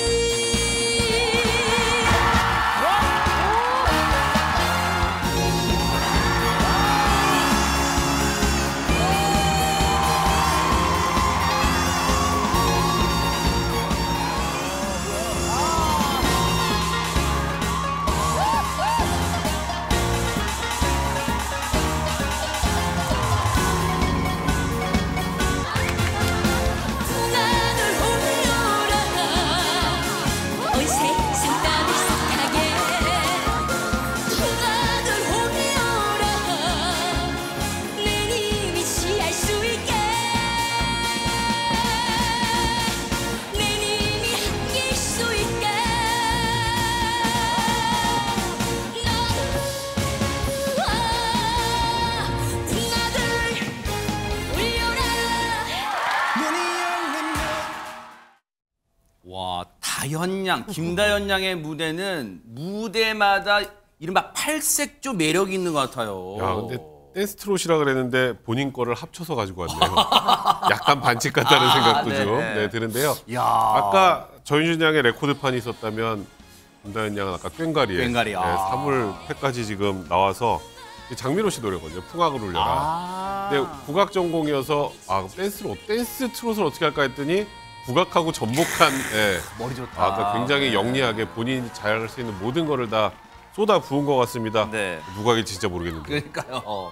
와, 다현 양, 김다현 양의 무대는 무대마다 이른바 팔색조 매력이 있는 것 같아요. 야, 근데 댄스 트롯이라 그랬는데 본인 거를 합쳐서 가지고 왔네요. 약간 반칙 같다는 생각도 좀 드는데요. 야. 아까 전윤준 양의 레코드판이 있었다면 김다현 양은 아까 꽹과리에 3월패까지 지금 나와서 장민호 씨 노래거든요. 풍악을 울려라. 근데 국악 전공이어서 댄스 트롯을 어떻게 할까 했더니 국악하고 전복한 머리 좋다. 아까 굉장히 영리하게 본인이 잘 할 수 있는 모든 거를 다 쏟아 부은 것 같습니다. 누가 이길지 진짜 모르겠는데. 그러니까요.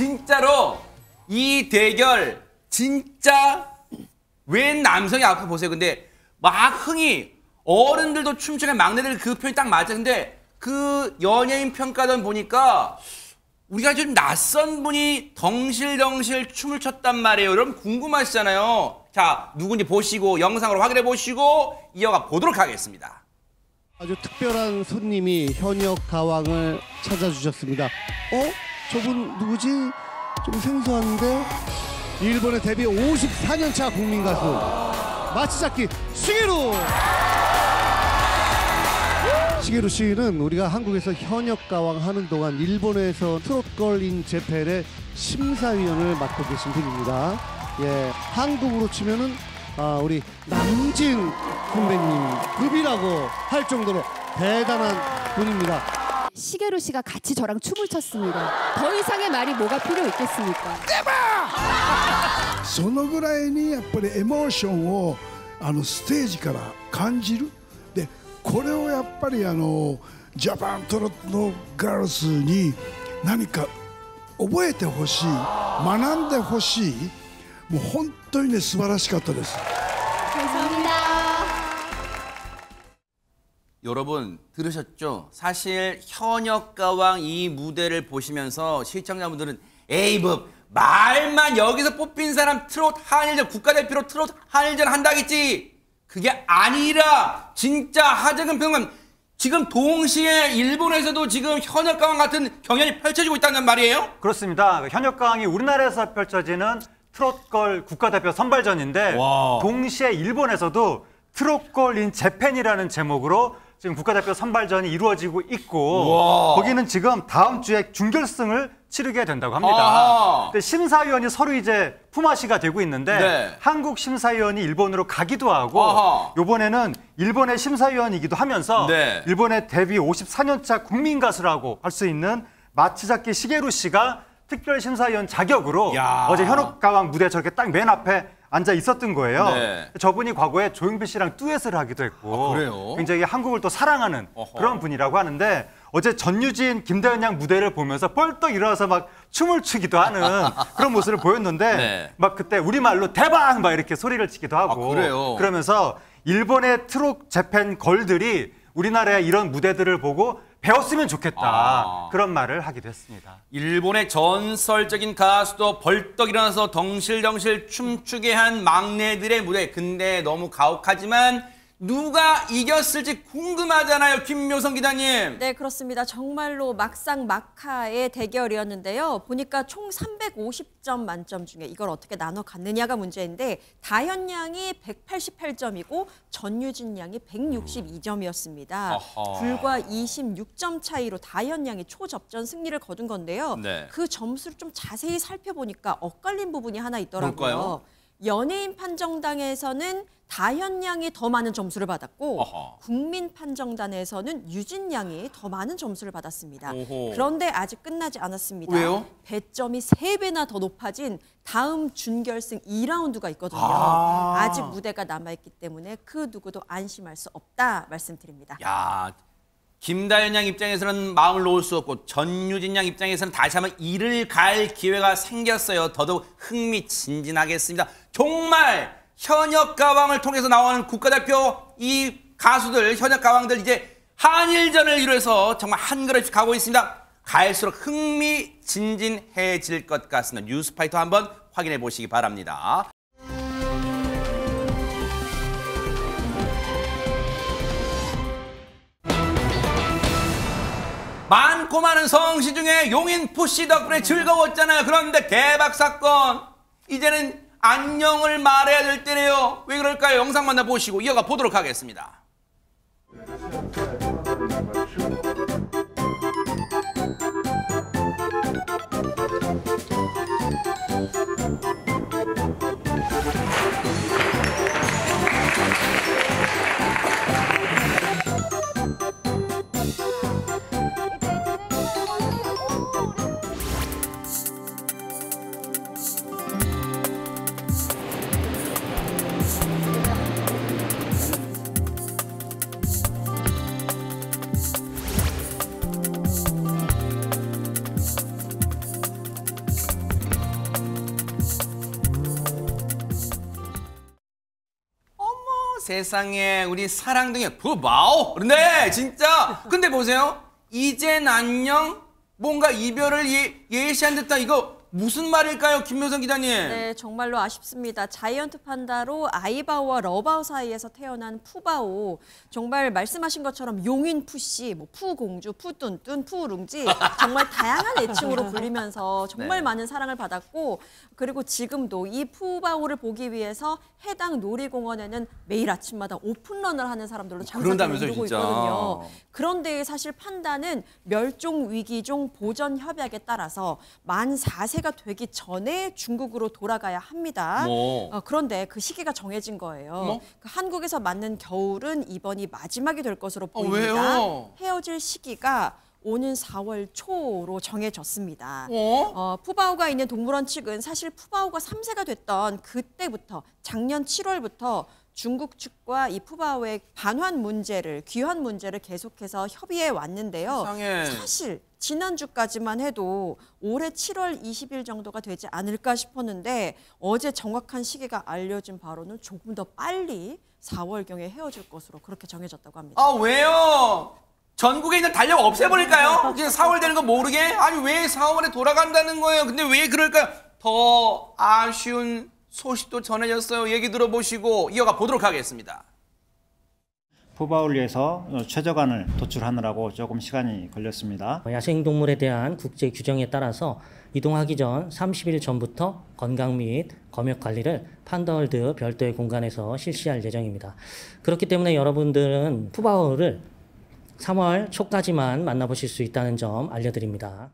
진짜로 이 대결 진짜 웬 남성이 앞에 보세요. 근데 막 흥이 어른들도 춤추는 막내들 그 표현이 딱 맞아. 근데 그 연예인 평가단 보니까 우리가 좀 낯선 분이 덩실덩실 춤을 췄단 말이에요. 여러분 궁금하시잖아요. 자, 누군지 보시고 영상으로 확인해 보시고 이어가 보도록 하겠습니다. 아주 특별한 손님이 현역 가왕을 찾아주셨습니다. 저분 누구지? 좀 생소한데? 일본의 데뷔 54년차 국민 가수 마치자키 시게루! 시게루 씨는 우리가 한국에서 현역 가왕 하는 동안 일본에서 트롯걸 인 재팬의 심사위원을 맡고 계신 분입니다. 예, 한국으로 치면은 우리 남진 선배님 급이라고 할 정도로 대단한 분입니다. 시게루 씨가 같이 저랑 춤을 췄습니다. 더 이상의 말이 뭐가 필요 있겠습니까? そのぐらいにやっぱりエモーションをステージから感じる。で、これをやっぱりジャパントロットのガールズに何か覚えてほしい、学んでほしい。もう本当にね素晴らしかったです。 감사합니다. 여러분 들으셨죠? 사실 현역 가왕 이 무대를 보시면서 시청자분들은 에이 뭐 말만 여기서 뽑힌 사람 트롯 한일전 국가대표로 트롯 한일전 한다겠지. 그게 아니라 진짜 하재근 평론 지금 동시에 일본에서도 지금 현역 가왕 같은 경연이 펼쳐지고 있다는 말이에요? 그렇습니다. 현역 가왕이 우리나라에서 펼쳐지는 트롯걸 국가대표 선발전인데 동시에 일본에서도 트롯걸 인 재팬이라는 제목으로 지금 국가대표 선발전이 이루어지고 있고 거기는 지금 다음 주에 준결승을 치르게 된다고 합니다. 근데 심사위원이 서로 이제 품앗이가 되고 있는데 한국 심사위원이 일본으로 가기도 하고 이번에는 일본의 심사위원이기도 하면서 일본의 데뷔 54년차 국민 가수라고 할 수 있는 마치자키 시게루 씨가 특별 심사위원 자격으로 어제 현역 가왕 무대 저렇게 딱 맨 앞에 앉아 있었던 거예요. 저분이 과거에 조용필 씨랑 듀엣을 하기도 했고 굉장히 한국을 또 사랑하는 그런 분이라고 하는데 어제 전유진, 김다현 양 무대를 보면서 뻘떡 일어나서 막 춤을 추기도 하는 그런 모습을 보였는데 막 그때 우리말로 대박! 막 이렇게 소리를 치기도 하고 그러면서 일본의 트롯 재팬 걸들이 우리나라의 이런 무대들을 보고 배웠으면 좋겠다. 그런 말을 하기도 했습니다. 일본의 전설적인 가수도 벌떡 일어나서 덩실덩실 춤추게 한 막내들의 무대. 근데 너무 가혹하지만 누가 이겼을지 궁금하잖아요, 김묘성 기자님. 네, 그렇습니다. 정말로 막상막하의 대결이었는데요. 보니까 총 350점 만점 중에 이걸 어떻게 나눠 갔느냐가 문제인데 다현 양이 188점이고 전유진 양이 162점이었습니다. 불과 26점 차이로 다현 양이 초접전 승리를 거둔 건데요. 네. 그 점수를 좀 자세히 살펴보니까 엇갈린 부분이 하나 있더라고요. 뭘까요? 연예인 판정당에서는 다현 양이 더 많은 점수를 받았고 국민 판정단에서는 유진 양이 더 많은 점수를 받았습니다. 오호. 그런데 아직 끝나지 않았습니다. 왜요? 배점이 3배나 더 높아진 다음 준결승 2라운드가 있거든요. 아직 무대가 남아있기 때문에 그 누구도 안심할 수 없다 말씀드립니다. 야, 김다현 양 입장에서는 마음을 놓을 수 없고 전유진 양 입장에서는 다시 한번 이를 갈 기회가 생겼어요. 더더욱 흥미진진하겠습니다. 정말 현역 가왕을 통해서 나오는 국가대표 이 가수들, 현역 가왕들 이제 한일전을 이루어서 정말 한 걸음씩 가고 있습니다. 갈수록 흥미진진해질 것 같습니다. 뉴스파이터 한번 확인해 보시기 바랍니다. 많고 많은 성시 중에 용인 푸시 덕분에 즐거웠잖아요. 그런데 대박 사건, 이제는 안녕을 말해야 될 때네요. 왜 그럴까요? 영상 만나보시고 이어가 보도록 하겠습니다. 세상에 우리 사랑둥이 부바오. 그런데 진짜 근데 보세요. 이젠 안녕? 뭔가 이별을 예시한 듯한 이거 무슨 말일까요, 김묘성 기자님? 네, 정말로 아쉽습니다. 자이언트 판다로 아이바오와 러바오 사이에서 태어난 푸바오. 정말 말씀하신 것처럼 용인 푸씨, 뭐 푸공주, 푸뚠뚠, 푸룽지 정말 다양한 애칭으로 불리면서 정말 네. 많은 사랑을 받았고 그리고 지금도 이 푸바오를 보기 위해서 해당 놀이공원에는 매일 아침마다 오픈런을 하는 사람들로 장사를 그런다면서요, 이루고 진짜. 있거든요. 그런데 사실 판다는 멸종 위기종 보전 협약에 따라서 만 4세가 되기 전에 중국으로 돌아가야 합니다. 그런데 그 시기가 정해진 거예요. 그 한국에서 맞는 겨울은 이번이 마지막이 될 것으로 보입니다. 왜요? 헤어질 시기가 오는 4월 초로 정해졌습니다. 푸바오가 있는 동물원 측은 사실 푸바오가 3세가 됐던 그때부터 작년 7월부터 중국 측과 이 푸바오의 반환 문제를, 귀환 문제를 계속해서 협의해 왔는데요. 세상에. 사실 지난주까지만 해도 올해 7월 20일 정도가 되지 않을까 싶었는데 어제 정확한 시기가 알려진 바로는 조금 더 빨리 4월경에 헤어질 것으로 그렇게 정해졌다고 합니다. 아, 왜요? 전국에 있는 달력 없애버릴까요? 이제 4월 되는 거 모르게? 아니 왜 4월에 돌아간다는 거예요? 근데 왜 그럴까요? 더 아쉬운 소식도 전해졌어요. 얘기 들어보시고 이어가 보도록 하겠습니다. 푸바오를 위해서 최저간을 도출하느라고 조금 시간이 걸렸습니다. 야생동물에 대한 국제 규정에 따라서 이동하기 전 30일 전부터 건강 및 검역 관리를 판다월드 별도의 공간에서 실시할 예정입니다. 그렇기 때문에 여러분들은 푸바오를 3월 초까지만 만나보실 수 있다는 점 알려드립니다.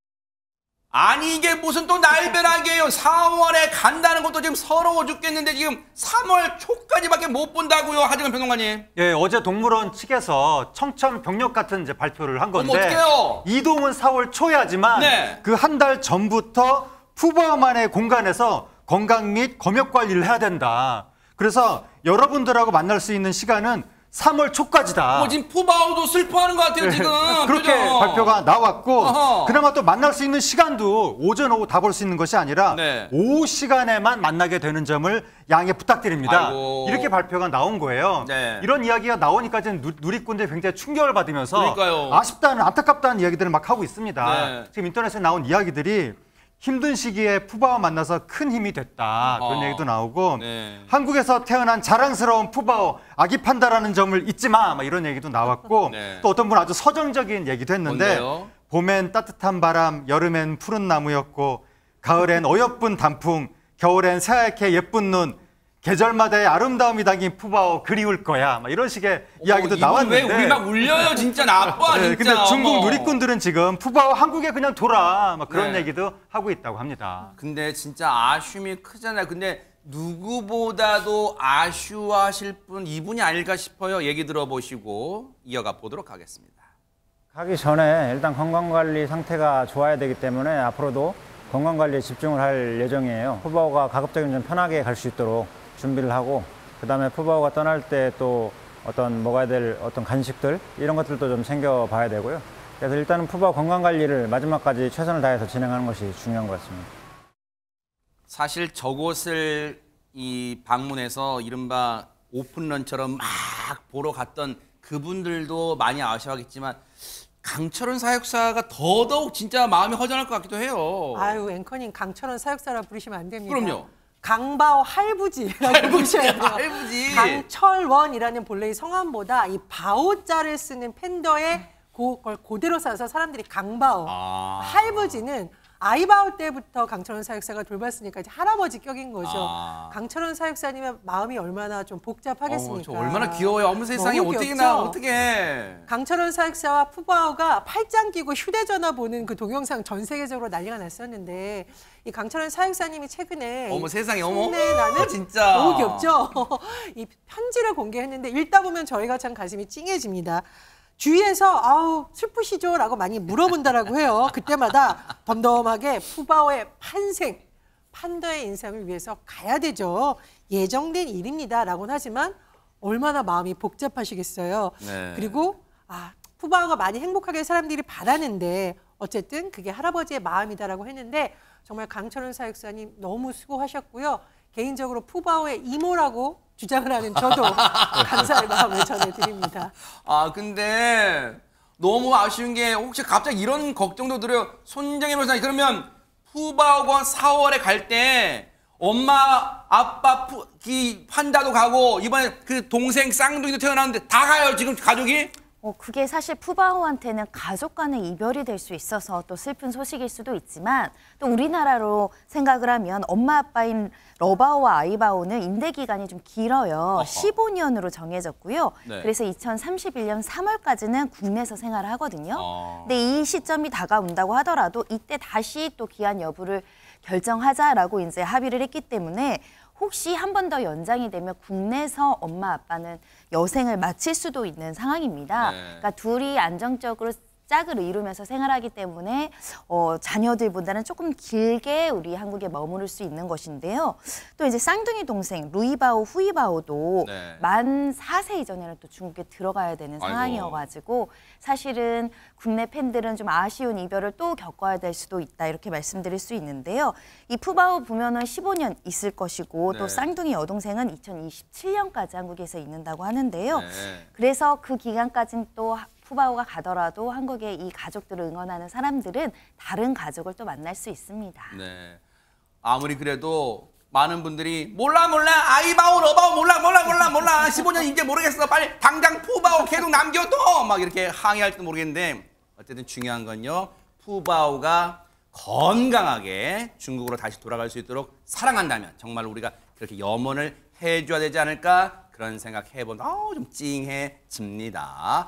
아니 이게 무슨 또 날벼락이에요. 4월에 간다는 것도 지금 서러워 죽겠는데 지금 3월 초까지밖에 못 본다고요, 하정은 평론가님. 예, 어제 동물원 측에서 청천벽력 같은 이제 발표를 한 건데 어떡해요? 이동은 4월 초에 하지만 네. 그 한 달 전부터 푸바오만의 공간에서 건강 및 검역 관리를 해야 된다. 그래서 여러분들하고 만날 수 있는 시간은 3월 초까지다. 지금 푸바오도 슬퍼하는 것 같아요, 지금. 그렇게 그죠? 발표가 나왔고 어허. 그나마 또 만날 수 있는 시간도 오전, 오후 다 볼 수 있는 것이 아니라 네. 오후 시간에만 만나게 되는 점을 양해 부탁드립니다. 아이고. 이렇게 발표가 나온 거예요. 네. 이런 이야기가 나오니까 지금 누리꾼들이 굉장히 충격을 받으면서 그러니까요. 아쉽다는, 안타깝다는 이야기들을 막 하고 있습니다. 네. 지금 인터넷에 나온 이야기들이 힘든 시기에 푸바오 만나서 큰 힘이 됐다. 그런 얘기도 나오고 네. 한국에서 태어난 자랑스러운 푸바오 아기 판다라는 점을 잊지 마. 막 이런 얘기도 나왔고 네. 또 어떤 분은 아주 서정적인 얘기도 했는데 뭔데요? 봄엔 따뜻한 바람, 여름엔 푸른 나무였고 가을엔 어여쁜 단풍, 겨울엔 새하얗게 예쁜 눈, 계절마다의 아름다움이 담긴 푸바오 그리울 거야. 막 이런 식의 이야기도 이분 나왔는데 왜 우리 막 울려요? 진짜 나빠 네, 진짜. 근데 중국 어머. 누리꾼들은 지금 푸바오 한국에 그냥 돌아. 막 그런 네. 얘기도 하고 있다고 합니다. 근데 진짜 아쉬움이 크잖아요. 근데 누구보다도 아쉬워하실 분 이분이 아닐까 싶어요. 얘기 들어보시고 이어가 보도록 하겠습니다. 가기 전에 일단 건강관리 상태가 좋아야 되기 때문에 앞으로도 건강관리에 집중을 할 예정이에요. 푸바오가 가급적이면 좀 편하게 갈 수 있도록 준비를 하고 그다음에 푸바오가 떠날 때 또 어떤 먹어야 될 어떤 간식들 이런 것들도 좀 챙겨봐야 되고요. 그래서 일단은 푸바오 건강관리를 마지막까지 최선을 다해서 진행하는 것이 중요한 것 같습니다. 사실 저곳을 이 방문해서 이른바 오픈런처럼 막 보러 갔던 그분들도 많이 아쉬워하겠지만 강철원 사역사가 더더욱 진짜 마음이 허전할 것 같기도 해요. 아유, 앵커님 강철원 사역사라 부르시면 안 됩니다. 그럼요. 강바오 할부지라고 부르셔야 돼요. 할부지. 강철원이라는 본래의 성함보다 이 바오자를 쓰는 팬더에 그걸 그대로 써서 사람들이 강바오, 할부지는 아이바오 때부터 강철원 사역사가 돌봤으니까 이제 할아버지 격인 거죠. 강철원 사역사님의 마음이 얼마나 좀 복잡하겠습니까? 저 얼마나 귀여워요. 어머 세상에 너무 어떻게 귀엽죠? 나 어떻게 해. 강철원 사역사와 푸바오가 팔짱 끼고 휴대전화 보는 그 동영상 전 세계적으로 난리가 났었는데 이 강철원 사역사님이 최근에 어머 세상에 어머 흉내 나는 진짜 너무 귀엽죠. 이 편지를 공개했는데 읽다 보면 저희가 참 가슴이 찡해집니다. 주위에서 아우 슬프시죠? 라고 많이 물어본다라고 해요. 그때마다 덤덤하게 푸바오의 판생, 판더의 인상을 위해서 가야 되죠. 예정된 일입니다. 라고는 하지만 얼마나 마음이 복잡하시겠어요. 네. 그리고 푸바오가 많이 행복하게 사람들이 바라는데 어쨌든 그게 할아버지의 마음이다라고 했는데 정말 강철원 사역사님 너무 수고하셨고요. 개인적으로 푸바오의 이모라고 주장을 하는 저도 감사의 마음을 전해드립니다. 근데 너무 아쉬운 게 혹시 갑자기 이런 걱정도 들어요. 손정혜 변호사님 그러면 푸바오가 4월에 갈 때 엄마 아빠 판다도 가고 이번에 그 동생 쌍둥이도 태어났는데 다 가요 지금 가족이? 그게 사실 푸바오한테는 가족 간의 이별이 될 수 있어서 또 슬픈 소식일 수도 있지만 또 우리나라로 생각을 하면 엄마 아빠인 러바오와 아이바오는 임대 기간이 좀 길어요. 15년으로 정해졌고요. 네. 그래서 2031년 3월까지는 국내에서 생활을 하거든요. 근데 이 시점이 다가온다고 하더라도 이때 다시 또 귀환 여부를 결정하자라고 이제 합의를 했기 때문에 혹시 한 번 더 연장이 되면 국내에서 엄마 아빠는 여생을 마칠 수도 있는 상황입니다. 네. 그러니까 둘이 안정적으로 짝을 이루면서 생활하기 때문에 자녀들보다는 조금 길게 우리 한국에 머무를 수 있는 것인데요. 또 이제 쌍둥이 동생 루이바오, 후이바오도 네. 만 4세 이전에는 또 중국에 들어가야 되는 상황이어가지고 사실은 국내 팬들은 좀 아쉬운 이별을 또 겪어야 될 수도 있다 이렇게 말씀드릴 수 있는데요. 이 푸바오 보면은 15년 있을 것이고 또 네. 쌍둥이 여동생은 2027년까지 한국에서 있는다고 하는데요. 네. 그래서 그 기간까지는 또 푸바오가 가더라도 한국의 이 가족들을 응원하는 사람들은 다른 가족을 또 만날 수 있습니다. 네. 아무리 그래도 많은 분들이 몰라 아이바오 러바오 몰라 15년 이제 모르겠어 빨리 당장 푸바오 계속 남겨둬 막 이렇게 항의할지도 모르겠는데 어쨌든 중요한 건요 푸바오가 건강하게 중국으로 다시 돌아갈 수 있도록 사랑한다면 정말 우리가 그렇게 염원을 해줘야 되지 않을까 그런 생각 해본다. 좀 찡해집니다.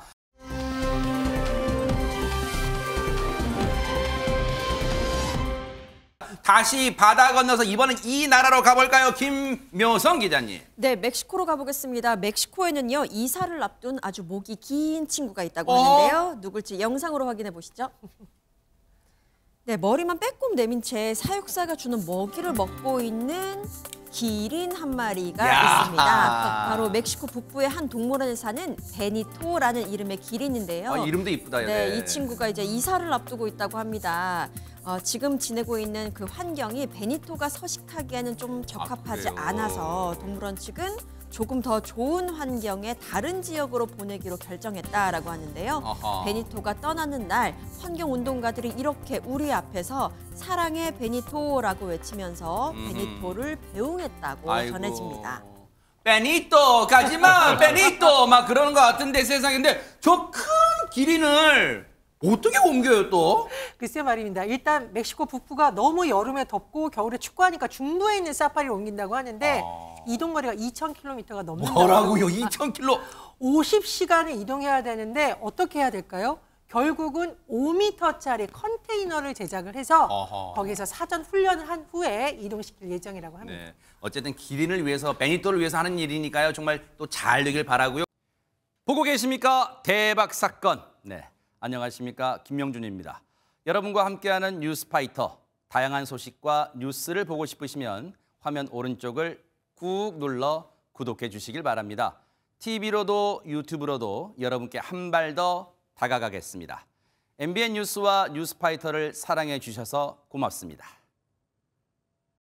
다시 바다 건너서 이번엔 이 나라로 가볼까요? 김묘성 기자님. 네, 멕시코로 가보겠습니다. 멕시코에는요, 이사를 앞둔 아주 목이 긴 친구가 있다고 하는데요. 누굴지 영상으로 확인해 보시죠. 네, 머리만 빼꼼 내민 채 사육사가 주는 먹이를 먹고 있는 기린 한 마리가 있습니다. 바로 멕시코 북부의 한 동물원에 사는 베니토라는 이름의 기린인데요. 이름도 이쁘다. 네, 이 친구가 이제 이사를 앞두고 있다고 합니다. 지금 지내고 있는 그 환경이 베니토가 서식하기에는 좀 적합하지 않아서 동물원 측은 조금 더 좋은 환경의 다른 지역으로 보내기로 결정했다라고 하는데요. 어허. 베니토가 떠나는 날 환경운동가들이 이렇게 우리 앞에서 사랑해 베니토라고 외치면서 베니토를 배웅했다고 아이고. 전해집니다. 베니토 가지마 베니토 막 그러는 것 같은데 세상인데 저 큰 기린을 어떻게 옮겨요 또? 글쎄 말입니다. 일단 멕시코 북부가 너무 여름에 덥고 겨울에 춥고 하니까 중부에 있는 사파리를 옮긴다고 하는데 이동거리가 2,000km가 넘는다. 뭐라고요? 2,000km? 50시간을 이동해야 되는데 어떻게 해야 될까요? 결국은 5m짜리 컨테이너를 제작을 해서 어허. 거기서 사전 훈련을 한 후에 이동시킬 예정이라고 합니다. 네. 어쨌든 기린을 위해서 베니토를 위해서 하는 일이니까요. 정말 또 잘 되길 바라고요. 보고 계십니까? 대박 사건. 네. 안녕하십니까? 김명준입니다. 여러분과 함께하는 뉴스파이터. 다양한 소식과 뉴스를 보고 싶으시면 화면 오른쪽을 꾹 눌러 구독해 주시길 바랍니다. TV로도 유튜브로도 여러분께 한 발 더 다가가겠습니다. MBN 뉴스와 뉴스파이터를 사랑해 주셔서 고맙습니다.